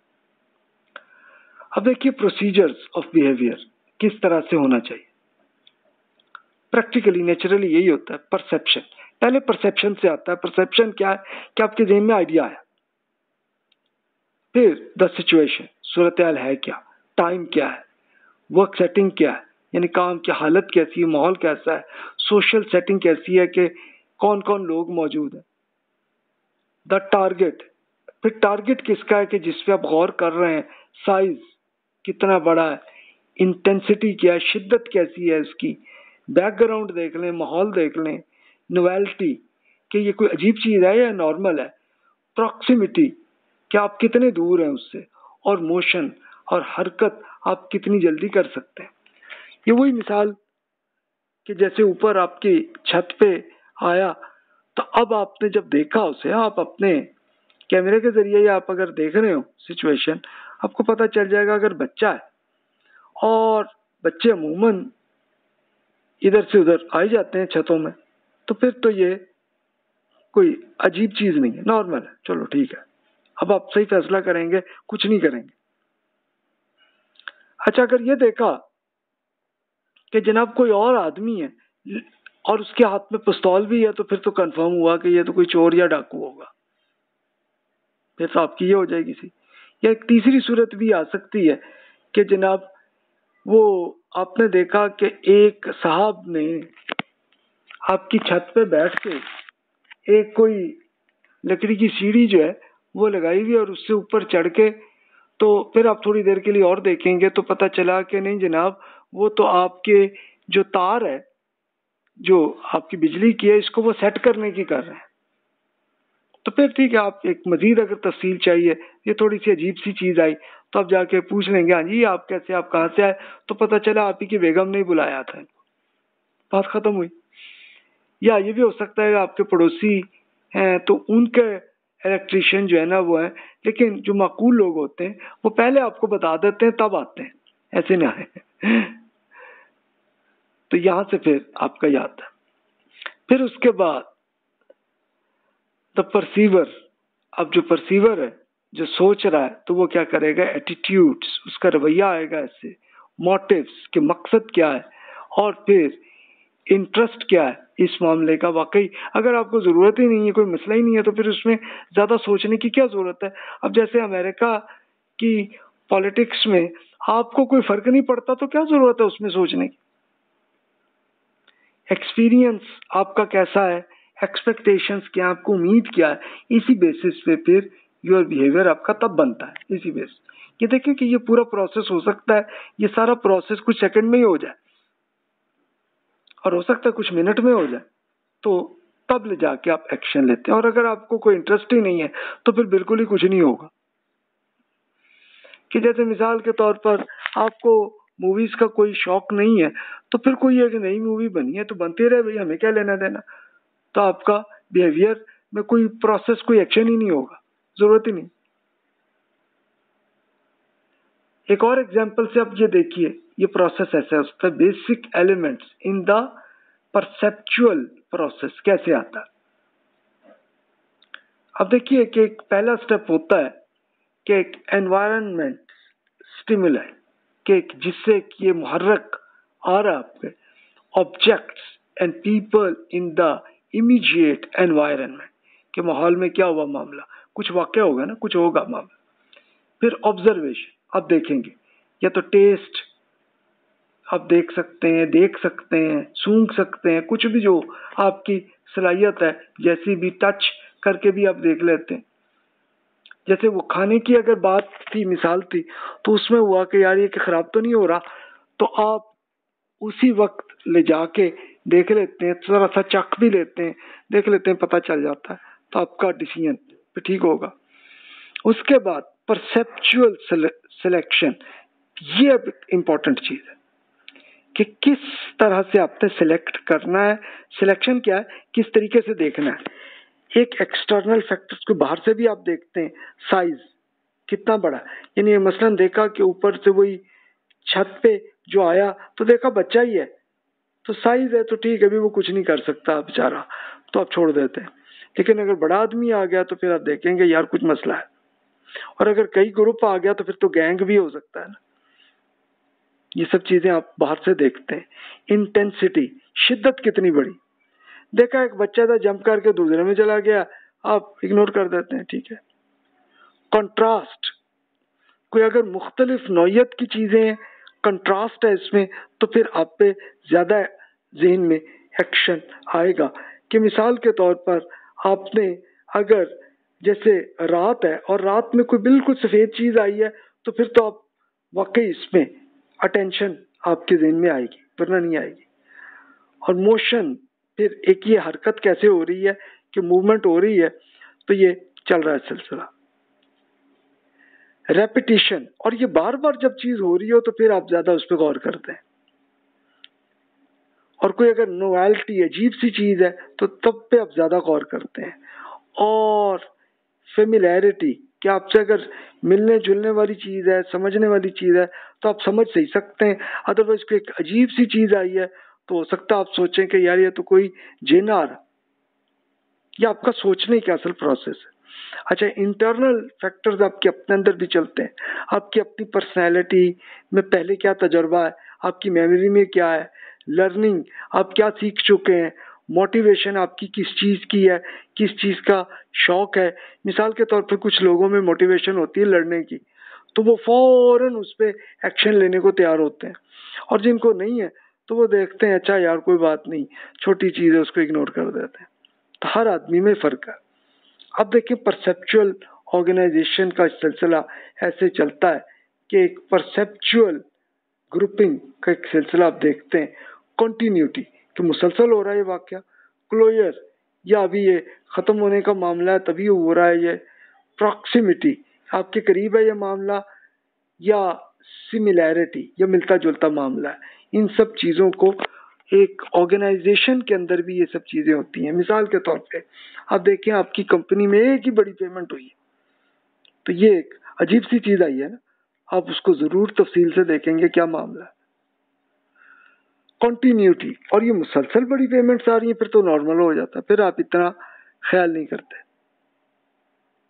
अब देखिए प्रोसीजर्स ऑफ बिहेवियर किस तरह से होना चाहिए। प्रैक्टिकली नेचुरली यही होता है। परसेप्शन, पहले परसेप्शन से आता है। परसेप्शन क्या है कि आपके जहन में आइडिया आया, फिर द सिचुएशन, सूरत हाल है क्या, टाइम क्या है, वर्क सेटिंग क्या है, यानी काम की हालत कैसी है, माहौल कैसा है, सोशल सेटिंग कैसी है कि कौन कौन लोग मौजूद हैं। द टारगेट, फिर टारगेट किसका है कि जिस पे आप गौर कर रहे हैं, साइज कितना बड़ा है, इंटेंसिटी क्या है, शिद्दत कैसी है इसकी, बैकग्राउंड देख लें, माहौल देख लें, नोवेल्टी कि ये कोई अजीब चीज है या नॉर्मल है, प्रॉक्सिमिटी कि आप कितने दूर हैं उससे, और मोशन और हरकत आप कितनी जल्दी कर सकते हैं। ये वही मिसाल कि जैसे ऊपर आपकी छत पे आया, तो अब आपने जब देखा उसे, आप अपने कैमरे के जरिए या आप अगर देख रहे हो सिचुएशन, आपको पता चल जाएगा अगर बच्चा है, और बच्चे अमूमन इधर से उधर आ ही जाते हैं छतों में, तो फिर तो ये कोई अजीब चीज नहीं है, नॉर्मल है, चलो ठीक है। अब आप सही फैसला करेंगे, कुछ नहीं करेंगे। अच्छा, अगर ये देखा कि जनाब कोई और आदमी है और उसके हाथ में पिस्तौल भी है, तो फिर तो कंफर्म हुआ कि ये तो कोई चोर या डाकू होगा, फिर तो आपकी ये हो जाएगी सी। या एक तीसरी सूरत भी आ सकती है कि जनाब वो आपने देखा कि एक साहब ने आपकी छत पे बैठ के एक कोई लकड़ी की सीढ़ी जो है वो लगाई हुई है, और उससे ऊपर चढ़ के, तो फिर आप थोड़ी देर के लिए और देखेंगे तो पता चला कि नहीं जनाब, वो तो आपके जो तार है जो आपकी बिजली की है, इसको वो सेट करने की कर रहे हैं। तो फिर ठीक है, आप एक मजीद अगर तफसील चाहिए, ये थोड़ी सी अजीब सी चीज आई, तो आप जाके पूछ लेंगे, हाँ जी आप कैसे, आप कहाँ से आए, तो पता चला आप ही की बेगम ने बुलाया था, बात खत्म हुई। या ये भी हो सकता है आपके पड़ोसी हैं तो उनके इलेक्ट्रिशियन जो है ना वो है, लेकिन जो माकूल लोग होते हैं वो पहले आपको बता देते हैं तब आते हैं, ऐसे ना है। तो यहां से फिर आपका याद है। फिर उसके बाद द परसीवर, अब जो परसीवर है जो सोच रहा है तो वो क्या करेगा, एटीट्यूड्स, उसका रवैया आएगा ऐसे, मोटिव्स के मकसद क्या है, और फिर इंटरेस्ट क्या है इस मामले का। वाकई अगर आपको जरूरत ही नहीं है, कोई मसला ही नहीं है, तो फिर उसमें ज्यादा सोचने की क्या जरूरत है। अब जैसे अमेरिका की पॉलिटिक्स में आपको कोई फर्क नहीं पड़ता तो क्या जरूरत है उसमें सोचने की। एक्सपीरियंस आपका कैसा है, एक्सपेक्टेशंस क्या, आपको उम्मीद क्या है, इसी बेसिस पे फिर योर बिहेवियर आपका तब बनता है, इसी बेस। ये देखिए कि ये पूरा प्रोसेस हो सकता है, ये सारा प्रोसेस कुछ सेकंड में ही हो जाए और हो सकता है कुछ मिनट में हो जाए, तो तब ले जाके आप एक्शन लेते हैं। और अगर आपको कोई इंटरेस्ट ही नहीं है तो फिर बिल्कुल ही कुछ नहीं होगा। कि जैसे मिसाल के तौर पर आपको मूवीज का कोई शौक नहीं है, तो फिर कोई एक नई मूवी बनी है तो बनती रहे भाई, हमें क्या लेना देना। तो आपका बिहेवियर में कोई प्रोसेस, कोई एक्शन ही नहीं होगा, जरूरत ही नहीं। एक और एग्जांपल से आप ये देखिए, ये प्रोसेस ऐसा है, उसका basic elements in the perceptual process कैसे आता है। अब देखिए कि एक पहला स्टेप होता है कि एक एनवायरनमेंट स्टिमुलाई, कि जिससे कि ये मुहर्रक आ रहा है आपके objects and people in the immediate environment, के माहौल में क्या हुआ मामला, कुछ वाकया होगा ना, कुछ होगा मामला। फिर ऑब्जर्वेशन, आप देखेंगे या तो टेस्ट आप देख सकते हैं, देख सकते हैं, सूंघ सकते हैं, कुछ भी जो आपकी सलाहियत है, जैसी भी टच करके भी आप देख लेते हैं। जैसे वो खाने की अगर बात थी, मिसाल थी, तो उसमें हुआ कि यार ये खराब तो नहीं हो रहा, तो आप उसी वक्त ले जाके देख लेते हैं, थोड़ा सा चख भी लेते हैं, देख लेते हैं, पता चल जाता है, तो आपका डिसीजन ठीक होगा। उसके बाद परसेप्चुअल सिलेक्शन, ये अब इम्पोर्टेंट चीज है कि किस तरह से आपने सिलेक्ट करना है। सिलेक्शन क्या है, किस तरीके से देखना है। एक एक्सटर्नल फैक्टर्स को बाहर से भी आप देखते हैं, साइज कितना बड़ा, यानी मसलन देखा कि ऊपर से वही छत पे जो आया तो देखा बच्चा ही है, तो साइज है तो ठीक है, अभी वो कुछ नहीं कर सकता बेचारा, तो आप छोड़ देते हैं। लेकिन अगर बड़ा आदमी आ गया तो फिर आप देखेंगे यार कुछ मसला है, और अगर कई ग्रुप आ गया तो फिर तो गैंग भी हो सकता है ना। ये सब चीजें आप बाहर से देखते हैं। इंटेंसिटी, शिद्दत कितनी बड़ी, देखा एक बच्चा था जंप करके दूसरे में चला गया, आप इग्नोर कर देते हैं, ठीक है। कंट्रास्ट, कोई अगर मुख्तलिफ नौयत की चीजें कंट्रास्ट है इसमें, तो फिर आप पे ज्यादा ज़हन में एक्शन आएगा। कि मिसाल के तौर पर आपने अगर जैसे रात है और रात में कोई बिल्कुल सफेद चीज आई है, तो फिर तो आप वाकई इसमें अटेंशन आपके ज़हन में आएगी, वरना नहीं आएगी। और मोशन, फिर एक ये हरकत कैसे हो रही है कि मूवमेंट हो रही है, तो ये चल रहा है सिलसिला। रेपिटेशन, और ये बार बार जब चीज हो रही हो तो फिर आप ज्यादा उस पर गौर करते हैं। और कोई अगर नोवेल्टी, अजीब सी चीज है, तो तब पे आप ज्यादा गौर करते हैं। और फेमिलियरिटी, क्या आपसे अगर मिलने जुलने वाली चीज है, समझने वाली चीज है, तो आप समझ सही सकते हैं। अदरवाइज कोई एक अजीब सी चीज आई है तो हो सकता है आप सोचें कि यार ये तो कोई जिन आ रहा। ये आपका सोचने का असल प्रोसेस है। अच्छा, इंटरनल फैक्टर्स आपके अपने अंदर भी चलते हैं। आपकी अपनी पर्सनैलिटी में पहले क्या तजुर्बा है, आपकी मेमोरी में क्या है, लर्निंग आप क्या सीख चुके हैं, मोटिवेशन आपकी किस चीज की है, किस चीज का शौक है। मिसाल के तौर पर कुछ लोगों में मोटिवेशन होती है लड़ने की, तो वो फौरन उस पर एक्शन लेने को तैयार होते हैं। और जिनको नहीं है तो वो देखते हैं अच्छा यार कोई बात नहीं, छोटी चीज है, उसको इग्नोर कर देते हैं। तो हर आदमी में फर्क है। अब देखिए परसेप्चुअल ऑर्गेनाइजेशन का सिलसिला ऐसे चलता है कि एक परसेप्चुअल ग्रुपिंग का एक सिलसिला आप देखते हैं। कंटिन्यूटी, कि मुसलसल हो रहा है ये वाकया, क्लोजर, या अभी ये खत्म होने का मामला है तभी हो रहा है ये। प्रॉक्सिमिटी, आपके करीब है ये मामला, या सिमिलैरिटी, या मिलता जुलता मामला है। इन सब चीजों को एक ऑर्गेनाइजेशन के अंदर भी ये सब चीजें होती हैं। मिसाल के तौर पे आप देखें आपकी कंपनी में एक ही बड़ी पेमेंट हुई है, तो ये एक अजीब सी चीज आई है ना, आप उसको जरूर तफसील से देखेंगे क्या मामला है। कंटिन्यूटी, और ये मुसलसल बड़ी पेमेंट्स आ रही हैं, फिर तो नॉर्मल हो जाता है, फिर आप इतना ख्याल नहीं करते।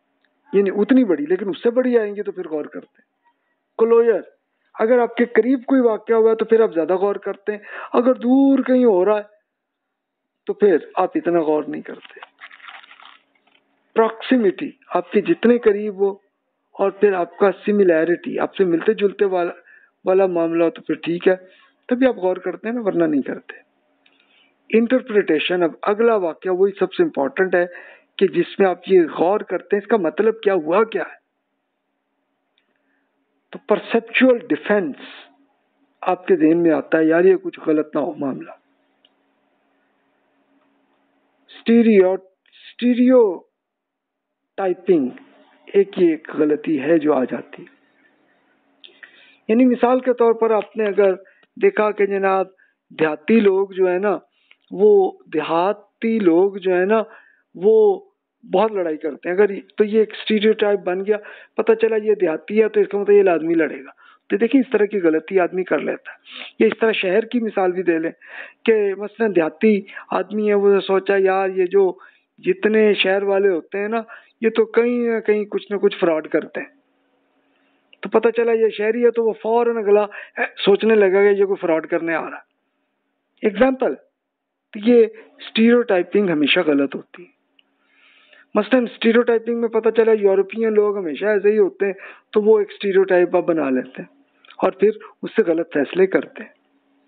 यानी उतनी बड़ी, लेकिन उससे बड़ी आएंगी तो फिर गौर करते हैं। क्लोजर, अगर आपके करीब कोई वाक्य हुआ है तो फिर आप ज्यादा गौर करते हैं, अगर दूर कहीं हो रहा है तो फिर आप इतना गौर नहीं करते। प्रॉक्सिमिटी, आपके जितने करीब हो, और फिर आपका सिमिलैरिटी, आपसे मिलते जुलते वाला वाला मामला हो तो फिर ठीक है, तभी आप गौर करते हैं ना, वरना नहीं करते। इंटरप्रिटेशन, अब अगला वाक्य वही सबसे इंपॉर्टेंट है कि जिसमें आप ये गौर करते हैं इसका मतलब क्या हुआ क्या है। तो परसेप्चुअल डिफेंस आपके ध्यान में आता है, यार ये कुछ गलत ना हो मामला। स्टीरियो स्टीरियो टाइपिंग, एक ही एक गलती है जो आ जाती है। यानी मिसाल के तौर पर आपने अगर देखा कि जनाब देहाती लोग जो है ना, वो देहाती लोग जो है ना वो बहुत लड़ाई करते हैं, अगर तो ये एक स्टीरियोटाइप बन गया, पता चला ये देहाती है तो इसका मतलब ये आदमी लड़ेगा। तो देखिए इस तरह की गलती आदमी कर लेता है। ये इस तरह शहर की मिसाल भी दे लें कि मसलन देहाती आदमी है, वो सोचा यार ये जो जितने शहर वाले होते हैं ना ये तो कहीं ना कहीं कुछ ना कुछ फ्रॉड करते हैं, तो पता चला ये शहरी है तो वो फौरन अगला सोचने लगा ये कोई फ्रॉड करने आ रहा है। एग्जाम्पल, तो ये स्टीरियोटाइपिंग हमेशा गलत होती है। मसलन स्टीरियोटाइपिंग में पता चला यूरोपियन लोग हमेशा ऐसे ही होते हैं, तो वो एक स्टीरियोटाइप आप बना लेते हैं और फिर उससे गलत फैसले करते हैं।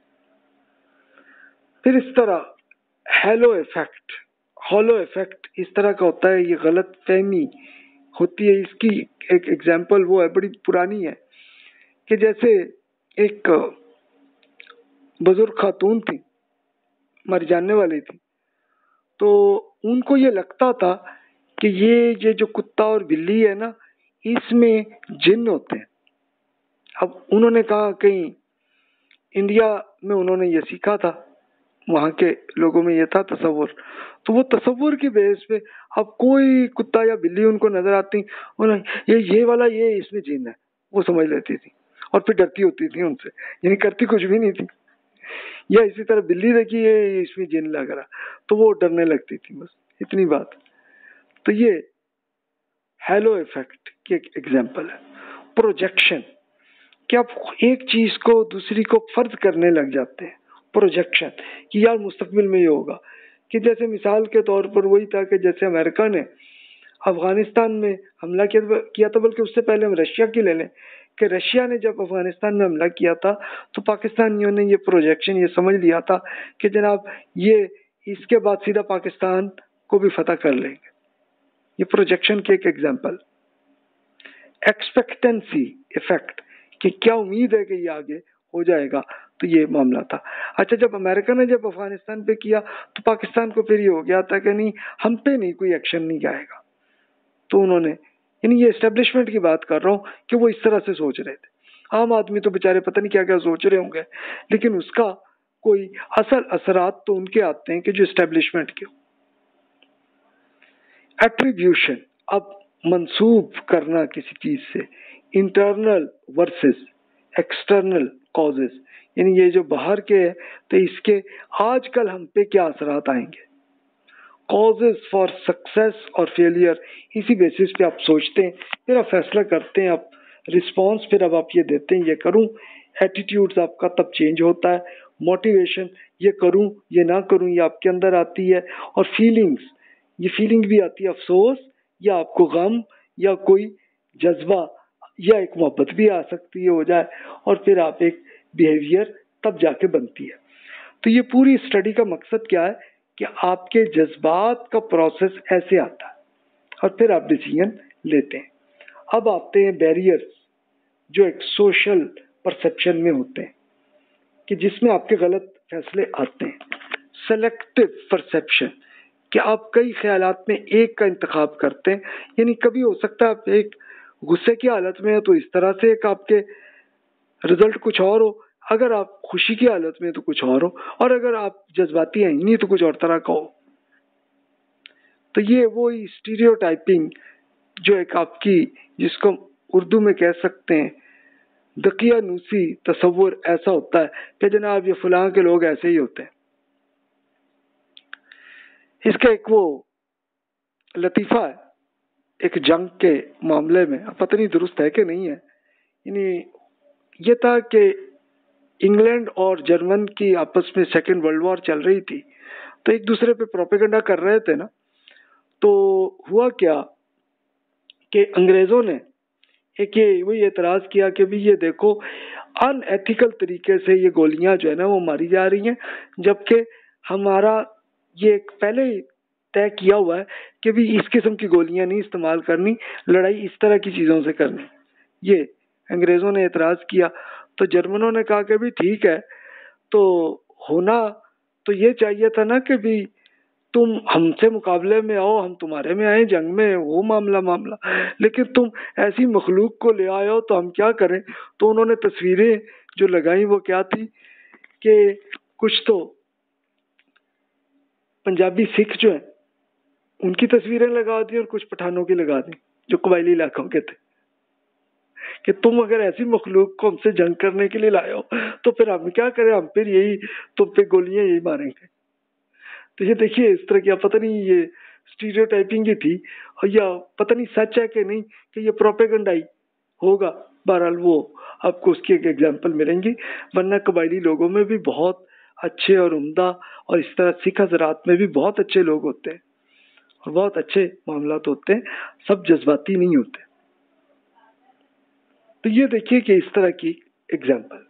फिर इस तरह हेलो इफेक्ट, हॉलो इफेक्ट इस तरह का होता है, ये गलत फहमी होती है। इसकी एक एग्जाम्पल वो है, बड़ी पुरानी है, कि जैसे एक बुजुर्ग खातून थी, मर जाने वाली थी, तो उनको ये लगता था कि ये ये जो कुत्ता और बिल्ली है ना इसमें जिन्न होते हैं। अब उन्होंने कहा कहीं इंडिया में उन्होंने ये सीखा था, वहाँ के लोगों में ये था तसव्वुर, तो वो तसव्वुर की बेस पे अब कोई कुत्ता या बिल्ली उनको नजर आती, उन्हें ये ये वाला ये इसमें जिन्न है, वो समझ लेती थी और फिर डरती होती थी उनसे, यानी करती कुछ भी नहीं थी। या इसी तरह बिल्ली देखी ये इसमें जिन्न लग रहा तो वो डरने लगती थी, बस इतनी बात। तो ये हेलो इफेक्ट की एक एग्जांपल है। प्रोजेक्शन, कि आप एक चीज को दूसरी को फर्ज करने लग जाते हैं, प्रोजेक्शन कि यार मुस्तकबिल में ये होगा। कि जैसे मिसाल के तौर पर वही था कि जैसे अमेरिका ने अफगानिस्तान में हमला किया था, बल्कि उससे पहले हम रशिया की ले लें कि रशिया ने जब अफगानिस्तान में हमला किया था तो पाकिस्तानियों ने ये प्रोजेक्शन ये समझ लिया था कि जनाब ये इसके बाद सीधा पाकिस्तान को भी फतह कर लेंगे। ये प्रोजेक्शन के एक एग्जांपल। एक्सपेक्टेंसी इफेक्ट, कि क्या उम्मीद है कि ये आगे हो जाएगा, तो ये मामला था। अच्छा, जब अमेरिका ने जब अफगानिस्तान पे किया तो पाकिस्तान को फिर ये हो गया था कि नहीं हम पे नहीं कोई एक्शन नहीं आएगा, तो उन्होंने, यानी ये एस्टेब्लिशमेंट की बात कर रहा हूँ कि वो इस तरह से सोच रहे थे। आम आदमी तो बेचारे पता नहीं क्या क्या सोच रहे होंगे, लेकिन उसका कोई असल असरात तो उनके आते हैं कि जो एस्टेब्लिशमेंट के। एट्रीब्यूशन, अब मंसूब करना किसी चीज से, इंटरनल वर्सेस एक्सटर्नल कॉजेस, यानी ये जो बाहर के है तो इसके आजकल हम पे क्या असरात आएंगे। कॉजेस फॉर सक्सेस और फेलियर, इसी बेसिस पे आप सोचते हैं, फिर आप फैसला करते हैं, आप रिस्पॉन्स फिर अब आप ये देते हैं ये करूं। एटीट्यूड्स आपका तब चेंज होता है। मोटिवेशन, ये करूं ये ना करूं, ये आपके अंदर आती है। और फीलिंग्स, ये फीलिंग भी आती है, अफसोस या आपको गम या कोई जज्बा या एक मोहब्बत भी आ सकती है, हो जाए, और फिर आप एक बिहेवियर तब जाके बनती है। तो ये पूरी स्टडी का मकसद क्या है कि आपके जज्बात का प्रोसेस ऐसे आता है और फिर आप डिसीजन लेते हैं। अब आते हैं बैरियर्स जो एक सोशल परसेप्शन में होते हैं कि जिसमें आपके गलत फैसले आते हैं। सेलेक्टिव परसेप्शन, कि आप कई ख्यालात में एक का इंतखाब करते हैं, यानी कभी हो सकता है आप एक गुस्से की हालत में है तो इस तरह से एक आपके रिजल्ट कुछ और हो, अगर आप खुशी की हालत में तो कुछ और हो, और अगर आप जज्बाती हैं नहीं तो कुछ और तरह का हो। तो ये वो स्टीरियोटाइपिंग जो एक आपकी, जिसको उर्दू में कह सकते हैं दकियानूसी तसव्वुर, ऐसा होता है कि जनाब ये फलां के लोग ऐसे ही होते हैं। इसका एक वो लतीफा है एक जंग के मामले में, पता नहीं दुरुस्त है कि नहीं है, यानी ये था कि इंग्लैंड और जर्मन की आपस में सेकेंड वर्ल्ड वॉर चल रही थी, तो एक दूसरे पे प्रोपेगेंडा कर रहे थे ना। तो हुआ क्या कि अंग्रेजों ने एक ये वही एतराज किया कि भी ये देखो अनएथिकल तरीके से ये गोलियां जो है ना वो मारी जा रही हैं, जबकि हमारा ये पहले ही तय किया हुआ है कि भी इस किस्म की गोलियां नहीं इस्तेमाल करनी, लड़ाई इस तरह की चीजों से करनी। ये अंग्रेजों ने एतराज किया, तो जर्मनों ने कहा कि भी ठीक है, तो होना तो ये चाहिए था ना कि भी तुम हमसे मुकाबले में आओ, हम तुम्हारे में आए जंग में, वो मामला मामला लेकिन तुम ऐसी मखलूक को ले आए हो तो हम क्या करें। तो उन्होंने तस्वीरें जो लगाई वो क्या थी कि कुछ तो पंजाबी सिख जो है उनकी तस्वीरें लगा दी और कुछ पठानों की लगा दी जो कबायली इलाकों के थे, कि तुम अगर ऐसी मखलूक को हमसे जंग करने के लिए लाए हो तो फिर हम क्या करें, हम फिर यही तुम पे गोलियां यही मारेंगे। तो ये देखिए इस तरह की, पता नहीं ये स्टीरियोटाइपिंग ही थी और या पता नहीं सच है कि नहीं कि ये प्रोपेगेंडा ही होगा। बहरहाल वो आपको उसकी एक एग्जांपल मिलेंगी, वरना कबायली लोगों में भी बहुत अच्छे और उम्दा और इस तरह सिख हजरात में भी बहुत अच्छे लोग होते हैं और बहुत अच्छे मामलात होते हैं, सब जज्बाती नहीं होते। तो ये देखिए कि इस तरह की एग्जांपल।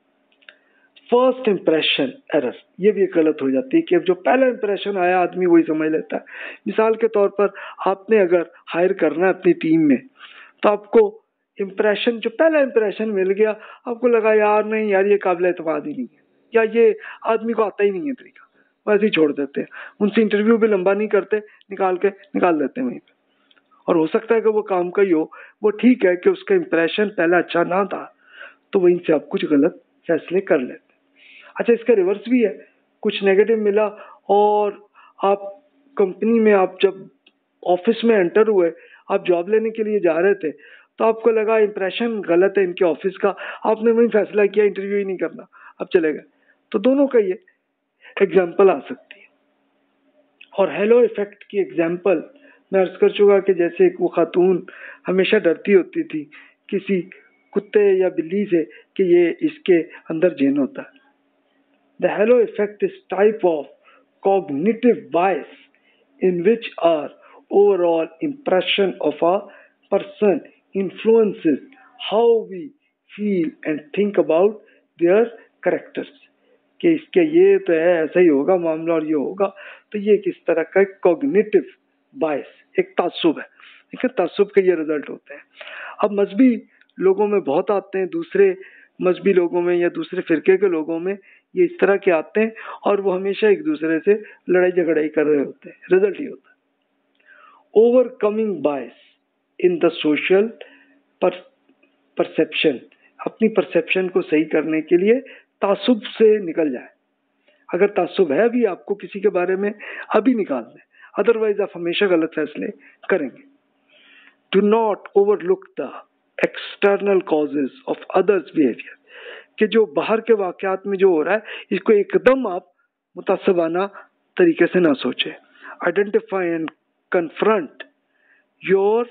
फर्स्ट इंप्रेशन एरर, ये भी गलत हो जाती है कि अब जो पहला इंप्रेशन आया आदमी वही समझ लेता है। मिसाल के तौर पर आपने अगर हायर करना है अपनी टीम में, तो आपको इंप्रेशन जो पहला इंप्रेशन मिल गया, आपको लगा यार नहीं यार ये काबिल एतमाद ही नहीं है, या ये आदमी को आता ही नहीं है तरीका, वैसे ही छोड़ देते हैं, उनसे इंटरव्यू भी लंबा नहीं करते, निकाल के निकाल देते हैं वहीं पे। और हो सकता है कि वो काम का ही हो, वो ठीक है कि उसका इंप्रेशन पहला अच्छा ना था, तो वहीं से आप कुछ गलत फैसले कर लेते। अच्छा, इसका रिवर्स भी है, कुछ नेगेटिव मिला और आप कंपनी में, आप जब ऑफिस में एंटर हुए, आप जॉब लेने के लिए जा रहे थे, तो आपको लगा इंप्रेशन गलत है इनके ऑफिस का, आपने वही फैसला किया इंटरव्यू ही नहीं करना, अब चले गए। तो दोनों का ये एग्जाम्पल आ सकती है। और हेलो इफेक्ट की एग्जाम्पल मैं अर्ज कर चुका कि जैसे एक वो खातून हमेशा डरती होती थी किसी कुत्ते या बिल्ली से कि ये इसके अंदर जिन होता है। The halo effect is type of cognitive bias in which our overall impression of a person influences how we feel and think about their characters. कि इसके ये तो है, ऐसा ही होगा मामला और ये होगा, तो ये किस तरह का कॉग्निटिव बायस, एक तासुब है। देखिए तासुब के ये रिजल्ट होते हैं। अब मजहबी लोगों में बहुत आते हैं, दूसरे मजहबी लोगों में या दूसरे फिरके के लोगों में ये इस तरह के आते हैं और वो हमेशा एक दूसरे से लड़ाई झगड़ाई कर रहे होते हैं, रिजल्ट ये होता है। Overcoming bias in the social perception, अपनी परसेप्शन को सही करने के लिए तासुब से निकल जाए। अगर तासुब है भी आपको किसी के बारे में, अभी निकाल दें, अदरवाइज आप हमेशा गलत फैसले करेंगे। Do not overlook the external causes of others behaviour, कि जो बाहर के वाकयात में जो हो रहा है इसको एकदम आप मुतासबाना तरीके से ना सोचें। Identify and confront your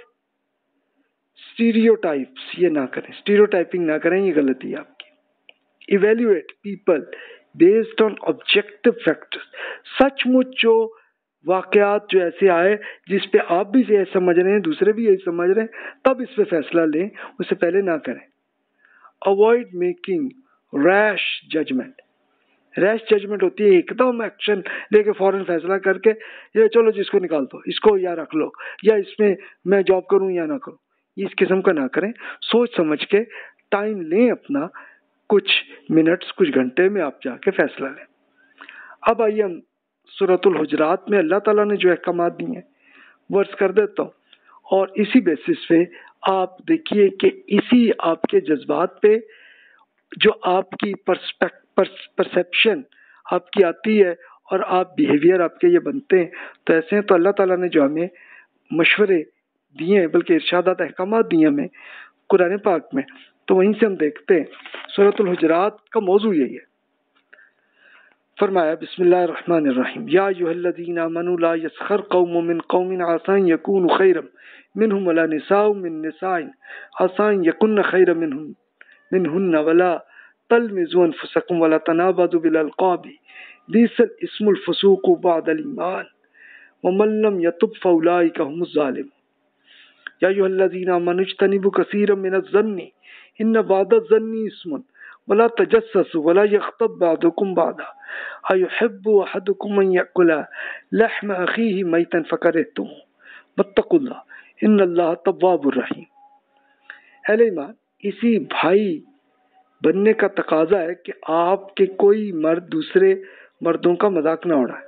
stereotypes, ये ना करें, स्टीरियोटाइपिंग ना करें, ये गलती है आपकी। Evaluate people based on objective factors, सचमुच जो वाकयात जो ऐसे आए जिस पे आप भी यही समझ रहे हैं, दूसरे भी यही समझ रहे हैं, तब इस पे फैसला लें, उससे पहले ना करें। Avoid making rash judgement, rash judgement होती है एकदम एक्शन लेके फौरन फैसला करके ये चलो जिसको निकाल दो, इसको या रख लो, या इसमें मैं जॉब करूं या ना करूं, इस किस्म का ना करें। सोच समझ के टाइम लें अपना, कुछ मिनट्स कुछ घंटे में आप जाके फैसला लें। अब आइए हम सूरतुल हुजरात में अल्लाह ताला ने जो अहकाम दिए हैं वर्ष कर देता हूँ, और इसी बेसिस पे आप देखिए कि इसी आपके जज्बात पे जो आपकी परसेप्शन आपकी आती है और आप बिहेवियर आपके ये बनते हैं, तो ऐसे हैं। तो अल्लाह ताला ने जो हमें मशवरे दिए हैं, बल्कि इरशादात अहकाम दिए हमें कुरान पाक में, तो वहीं से हम देखते हैं सूरतुल हुजरात का मौजू यही है। फरमाया बिस्मिल्लाहिर्रहमानिर्रहीम या अय्युहल्लज़ीना आमनू ला यस्खर कौमुम मिन कौमिन असा यकूनु खैरम मिनहुम वला निसाउ मिन निसाइन असा यकुन्न खैरम मिनहुम मिनहुन्न वला तलमिज़ू अनफुसकुम वला तनाबज़ू बिल अलक़ाबि बिसल इस्मुल फुसूक़ु बअदल ईमान वमन लम यतुब फउलाइका हुमुज़ ज़ालिमून या अय्युहल्लज़ीना आमनू इज्तनिबू कसीरम मिनज़-ज़न्नि इन्न बअदज़-ज़न्नि इस्मुन वला तजस्ससू वला यग़्तब बअदुकुम बअदा अयुहिब्बु अहदुकुम अन यअकुला लहम अख़ीहि मैतन फ़करिहतुमूह वत्तक़ुल्लाह इन्नल्लाह तव्वाबुर रहीम। अहले ईमान, इसी भाई बनने का तकाजा है कि आपके कोई मर्द दूसरे मर्दों का मजाक ना उड़ाए।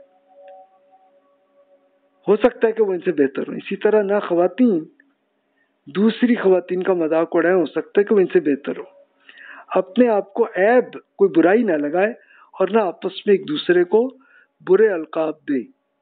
हो सकता है कि वो इनसे बेहतर हो। इसी तरह ना ख़वातीन दूसरी ख़वातीन का मजाक उड़ाए, हो सकता है कि वो इनसे बेहतर हो। अपने आप को ऐब, कोई बुराई ना लगाए और ना आपस में एक दूसरे को बुरे अलकाब दे।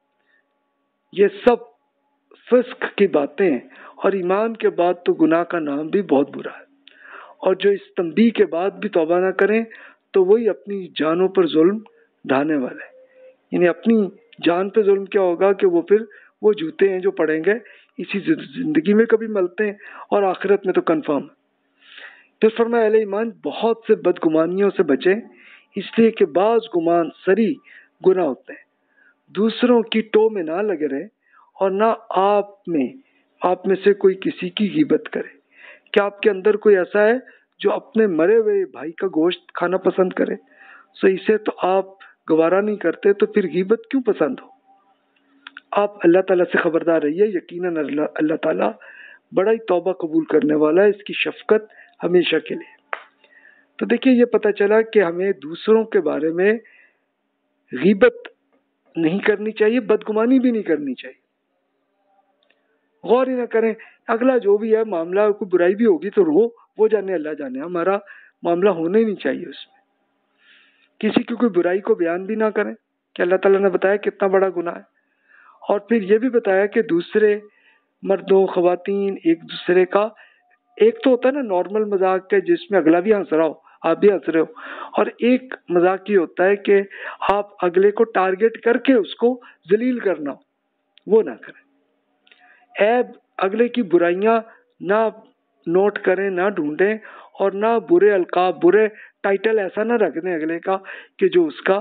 ये सब फिस्क की बातें हैं और ईमान के बाद तो गुनाह का नाम भी बहुत बुरा है। और जो इस तंबीह के बाद भी तौबा ना करें तो वही अपनी जानों पर जुल्म ढाने वाले हैं। यानी अपनी जान पे जुल्म क्या होगा कि वो फिर वो जूते हैं जो पड़ेंगे इसी जिंदगी में कभी मलते हैं और आखिरत में तो कन्फर्म। फिर फरमाया अहले ईमान, बहुत से बदगुमानियों से बचें, इसलिए कि बाज गुमान सरी गुनाह होते हैं। दूसरों की टो में ना लगे रहे और ना आप में आप में से कोई किसी की गीबत करे। क्या आपके अंदर कोई ऐसा है जो अपने मरे हुए भाई का गोश्त खाना पसंद करे? सो इसे तो आप गवारा नहीं करते, तो फिर गीबत क्यों पसंद हो? आप अल्लाह ताला से खबरदार रहिए, यकीनन अल्लाह अल्लाह ताला बड़ा ही तौबा कबूल करने वाला है, इसकी शफकत हमेशा के लिए। तो देखिए, ये पता चला कि हमें दूसरों के बारे में गीबत नहीं करनी चाहिए, बदगुमानी भी नहीं करनी चाहिए। गौर ही ना करें, अगला जो भी है मामला, कोई बुराई भी होगी तो रो वो जाने अल्लाह जाने, हमारा मामला होना ही नहीं चाहिए उसमें। किसी की कोई बुराई को बयान भी ना करें कि अल्लाह ताला ने बताया कितना बड़ा गुनाह है। और फिर ये भी बताया कि दूसरे मर्दों ख़वातीन एक दूसरे का, एक तो होता है ना नॉर्मल मजाक के जिसमें अगला भी हंस रहा हो, आप भी हंस रहे हो, और एक मजाक ये होता है कि आप अगले को टारगेट करके उसको जलील करना, वो ना करें। ऐब, अगले की बुराइयां ना नोट करें, ना ढूंढें और ना बुरे अलकाब, बुरे टाइटल ऐसा ना रख दें अगले का कि जो उसका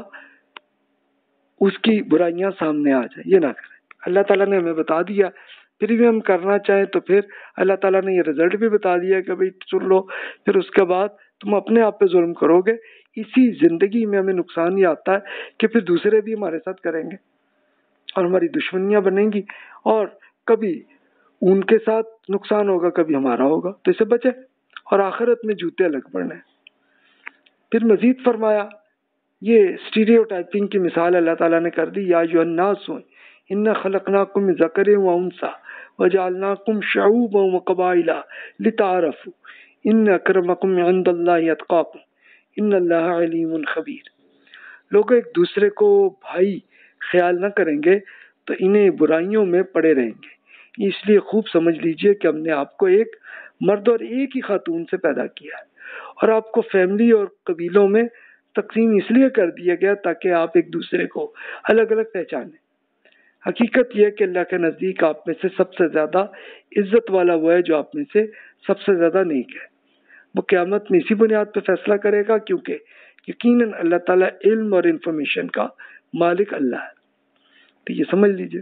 उसकी बुराइयां सामने आ जाए, ये ना करें। अल्लाह ताला ने हमें बता दिया, फिर भी हम करना चाहें तो फिर अल्लाह ताला ने ये रिजल्ट भी बता दिया कि भाई सुन लो, फिर उसके बाद तुम अपने आप पे जुल्म करोगे। इसी जिंदगी में हमें नुकसान ये आता है कि फिर दूसरे भी हमारे साथ करेंगे और हमारी दुश्मनियां बनेंगी और कभी उनके साथ नुकसान होगा, कभी हमारा होगा। तो इससे बचे और आखिरत में जूते अलग पड़ने। फिर मजीद फरमाया, ये स्टीरियोटाइपिंग की मिसाल अल्लाह ताला ने कर दी, या अय्युहन्नास इन्ना खलकनाकुम मिन ज़करिन व उन्सा वजअलनाकुम शुऊबन व क़बाइला लिताअरफू इन्न अक्रमकुम इंदल्लाहि अत्क़ाकुम इन्नल्लाहा अलीमुन खबीर। लोग एक दूसरे को भाई ख्याल न करेंगे तो इन्हें बुराइयों में पड़े रहेंगे। इसलिए खूब समझ लीजिए कि हमने आपको एक मर्द और एक ही खातून से पैदा किया है और आपको फैमिली और कबीलों में तकसीम इसलिए कर दिया गया ताकि आप एक दूसरे को अलग अलग पहचानें। हकीकत यह कि अल्लाह के नज़दीक आप में से सबसे ज़्यादा इज्जत वाला वो है जो आप में से सबसे ज़्यादा नेक है। वो क़यामत में इसी बुनियाद पर फैसला करेगा, क्योंकि यकीनन अल्लाह ताला इल्म और इंफॉर्मेशन का मालिक अल्लाह है। तो ये समझ लीजिए,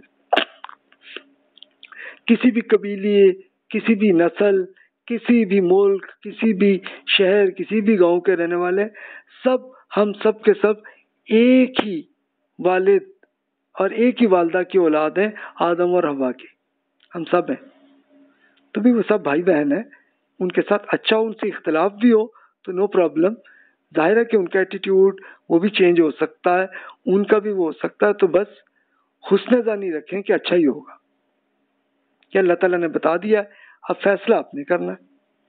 किसी भी कबीले, किसी भी नस्ल, किसी भी मुल्क, किसी भी शहर, किसी भी गांव के रहने वाले सब, हम सब के सब एक ही वालिद और एक ही वालदा की औलाद हैं, आदम और हवा की। हम सब हैं, तो भी वो सब भाई बहन हैं। उनके साथ अच्छा, उनसे इख्तलाफ भी हो तो नो प्रॉब्लम। जाहिर है कि उनका एटीट्यूड वो भी चेंज हो सकता है, उनका भी वो हो सकता है, तो बस हुस्न ज़ानी रखें कि अच्छा ही होगा। कि अल्लाह ताला ने बता दिया, अब फैसला आपने करना है।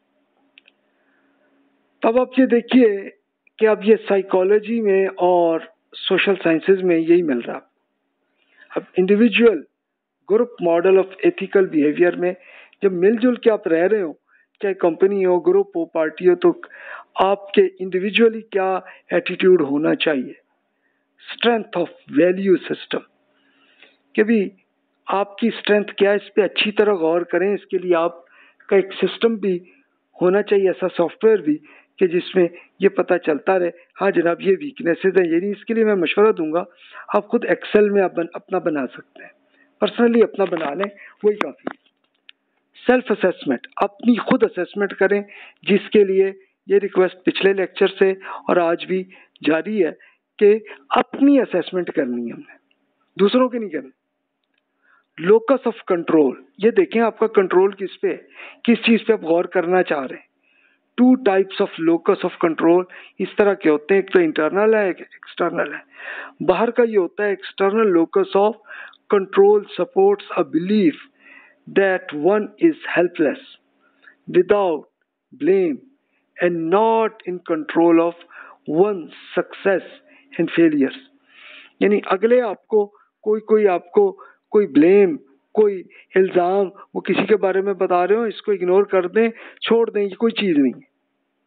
तब आप ये देखिए कि अब ये साइकोलॉजी में और सोशल साइंसेज में यही मिल रहा है। अब individual group model of ethical behaviour में जब मिलजुल के आप रह रहे हो, चाहे कंपनी हो, ग्रुप हो, पार्टी हो, तो आपके इंडिविजुअली क्या एटीट्यूड होना चाहिए, स्ट्रेंथ ऑफ वैल्यू सिस्टम, कि भी आपकी स्ट्रेंथ क्या है इस पे अच्छी तरह गौर करें। इसके लिए आपका एक सिस्टम भी होना चाहिए, ऐसा सॉफ्टवेयर भी कि जिसमें ये पता चलता रहे, हाँ जनाब ये वीकनेसेस है ये नहीं। इसके लिए मैं मशवरा दूंगा, आप खुद एक्सेल में आप बन, अपना बना सकते हैं, पर्सनली अपना बना लें, वही काफ़ी है। सेल्फ असेसमेंट, अपनी खुद असेसमेंट करें, जिसके लिए ये रिक्वेस्ट पिछले लेक्चर से और आज भी जारी है कि अपनी असेसमेंट करनी है हमने, दूसरों की नहीं करनी। लोकस ऑफ कंट्रोल, ये देखें आपका कंट्रोल किस पे, किस चीज पे आप गौर करना चाह रहे हैं। Two types of locus of control इस तरह के होते हैं, एक तो इंटरनल है एक एक्सटर्नल है। बाहर का ये होता है external locus of control supports a belief that one is helpless, without blame, and not in control of one's success and failures। यानी अगले आपको कोई कोई आपको कोई ब्लेम, कोई इल्जाम, वो किसी के बारे में बता रहे हो, इसको इग्नोर कर दें, छोड़ दें, ये कोई चीज नहीं है।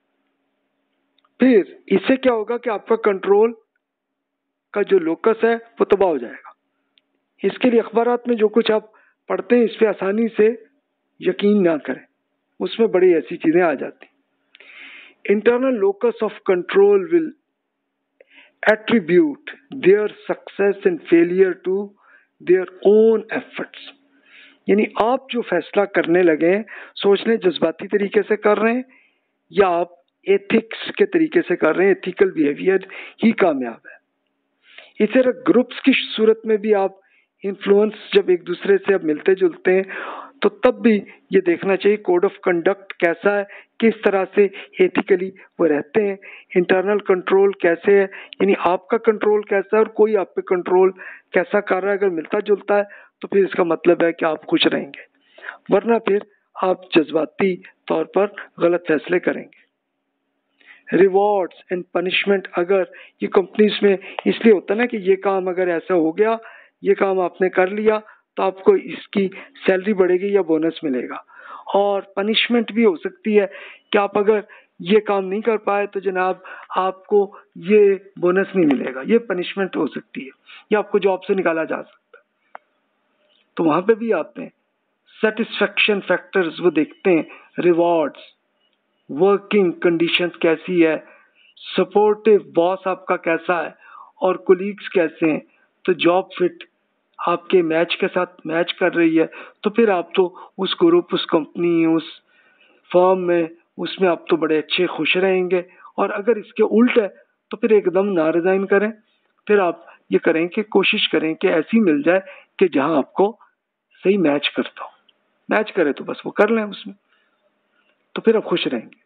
फिर इससे क्या होगा कि आपका कंट्रोल का जो लोकस है वो तबाह हो जाएगा। इसके लिए अखबारात में जो कुछ आप पढ़ते हैं इस पे आसानी से यकीन ना करें, उसमें बड़ी ऐसी चीजें आ जाती। Internal locus of control will attribute their success and failure to their own efforts. यानी आप जो फैसला करने लगे हैं, सोचने जज्बाती तरीके से कर रहे हैं या आप एथिक्स के तरीके से कर रहे हैं, एथिकल बिहेवियर ही कामयाब है। इस तरह ग्रुप्स की सूरत में भी आप इन्फ्लुएंस, जब एक दूसरे से अब मिलते जुलते हैं तो तब भी ये देखना चाहिए कोड ऑफ कंडक्ट कैसा है, किस तरह से एथिकली वो रहते हैं। इंटरनल कंट्रोल कैसे है, यानी आपका कंट्रोल कैसा है और कोई आप पे कंट्रोल कैसा कर रहा है। अगर मिलता जुलता है तो फिर इसका मतलब है कि आप खुश रहेंगे, वरना फिर आप जज्बाती तौर पर गलत फैसले करेंगे। रिवॉर्ड्स एंड पनिशमेंट, अगर ये कंपनीज में इसलिए होता है ना कि ये काम अगर ऐसा हो गया, ये काम आपने कर लिया तो आपको इसकी सैलरी बढ़ेगी या बोनस मिलेगा। और पनिशमेंट भी हो सकती है कि आप अगर ये काम नहीं कर पाए तो जनाब आपको ये बोनस नहीं मिलेगा, ये पनिशमेंट हो सकती है, या आपको जॉब से निकाला जा सकता है। तो वहां पे भी आते हैं सेटिस्फेक्शन फैक्टर्स, वो देखते हैं रिवॉर्ड्स, वर्किंग कंडीशंस कैसी है, सपोर्टिव बॉस आपका कैसा है और कोलीग्स कैसे हैं, तो जॉब फिट आपके मैच के साथ मैच कर रही है, तो फिर आप तो उस ग्रुप, उस कंपनी, उस फर्म में, उसमें आप तो बड़े अच्छे खुश रहेंगे। और अगर इसके उल्ट है तो फिर एकदम ना रिजाइन करें, फिर आप ये करें कि कोशिश करें कि ऐसी मिल जाए कि जहां आपको सही मैच करता हो, मैच करे तो बस वो कर लें उसमें, तो फिर आप खुश रहेंगे।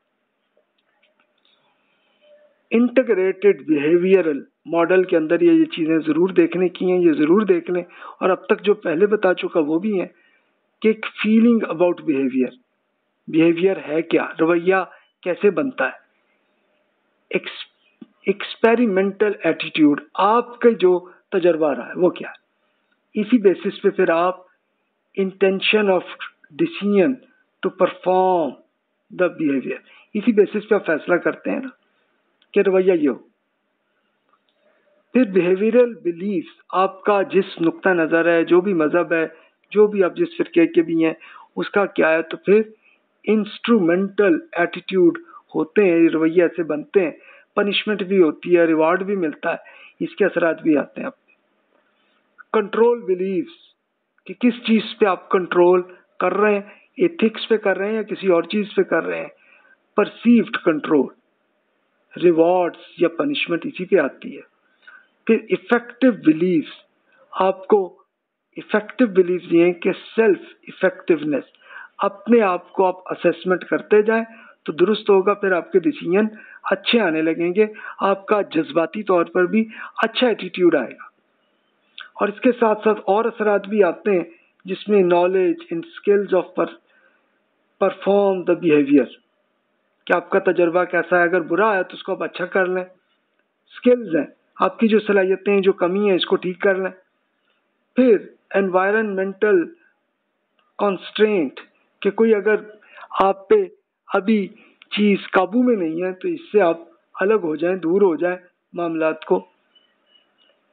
इंटीग्रेटेड बिहेवियरल मॉडल के अंदर ये ये चीजें जरूर देखने की हैं, ये जरूर देख लें। और अब तक जो पहले बता चुका वो भी है कि एक फीलिंग अबाउट बिहेवियर, बिहेवियर है क्या, रवैया कैसे बनता है। एक्स, एक्सपेरिमेंटल एटीट्यूड, आपका जो तजर्बा रहा है वो क्या है। इसी बेसिस पे फिर आप intention of decision to perform the behaviour, इसी बेसिस पे आप फैसला करते हैं ना कि रवैया ये हो। फिर बिहेवियरल बिलीफ्स, आपका जिस नुक्ता नजर है, जो भी मजहब है, जो भी आप जिस फिरके के भी हैं उसका क्या है। तो फिर इंस्ट्रूमेंटल एटीट्यूड होते हैं, रवैये ऐसे बनते हैं, पनिशमेंट भी होती है, रिवार्ड भी मिलता है, इसके असरात भी आते हैं। कंट्रोल बिलीव्स, कि किस चीज पे आप कंट्रोल कर रहे हैं, एथिक्स पे कर रहे हैं या किसी और चीज पे कर रहे हैं। परसीव्ड कंट्रोल, रिवॉर्ड्स या पनिशमेंट इसी पे आती है। फिर इफेक्टिव बिलीव्स, आपको इफेक्टिव बिलीव्स ये हैं कि सेल्फ इफेक्टिवनेस, अपने आप को आप असेसमेंट करते जाएं तो दुरुस्त होगा, फिर आपके डिसीजन अच्छे आने लगेंगे, आपका जज्बाती तौर पर भी अच्छा एटीट्यूड आएगा। और इसके साथ साथ और असरात भी आते हैं जिसमें knowledge and skills of perform the behaviour, कि आपका तजर्बा कैसा है, अगर बुरा है तो उसको आप अच्छा कर लें। स्किल्स हैं, आपकी जो सलाहियतें हैं, जो कमी है, इसको ठीक कर लें। फिर एनवायरमेंटल कॉन्स्ट्रेंट, कि कोई अगर आप पे अभी चीज काबू में नहीं है तो इससे आप अलग हो जाएं, दूर हो जाएं मामलात को।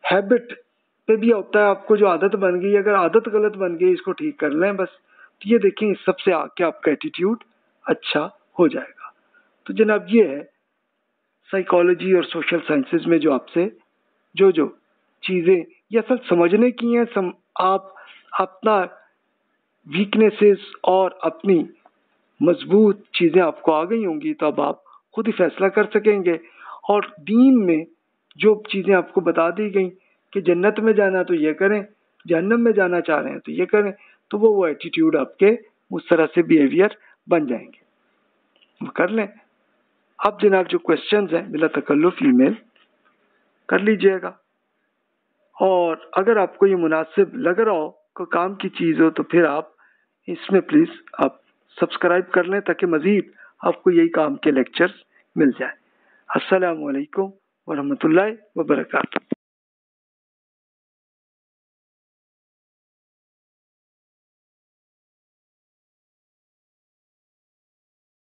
हैबिट पे भी होता है, आपको जो आदत बन गई, अगर आदत गलत बन गई इसको ठीक कर लें बस, तो ये देखें इस सबसे आके आपका एटीट्यूड अच्छा हो जाएगा। तो जनाब ये है साइकोलॉजी और सोशल साइंसेज में जो आपसे जो जो चीज़ें ये असल समझने की हैं, सम, आप अपना वीकनेसेस और अपनी मजबूत चीज़ें आपको आ गई होंगी, तो अब आप खुद ही फैसला कर सकेंगे। और दीन में जो चीज़ें आपको बता दी गई कि जन्नत में जाना तो ये करें, जहन्नम में जाना चाह रहे हैं तो ये करें, तो वो वो एटीट्यूड आपके उस तरह से बिहेवियर बन जाएंगे, वो कर लें। अब जनाब जो क्वेश्चंस हैं बिला तकल्लुफ ईमेल कर लीजिएगा, और अगर आपको ये मुनासिब लग रहा हो कोई काम की चीज़ हो तो फिर आप इसमें प्लीज़ आप सब्सक्राइब कर लें ताकि मज़ीद आपको यही काम के लेक्चर्स मिल जाए। अस्सलामु अलैकुम व रहमतुल्लाहि व बरकातहू।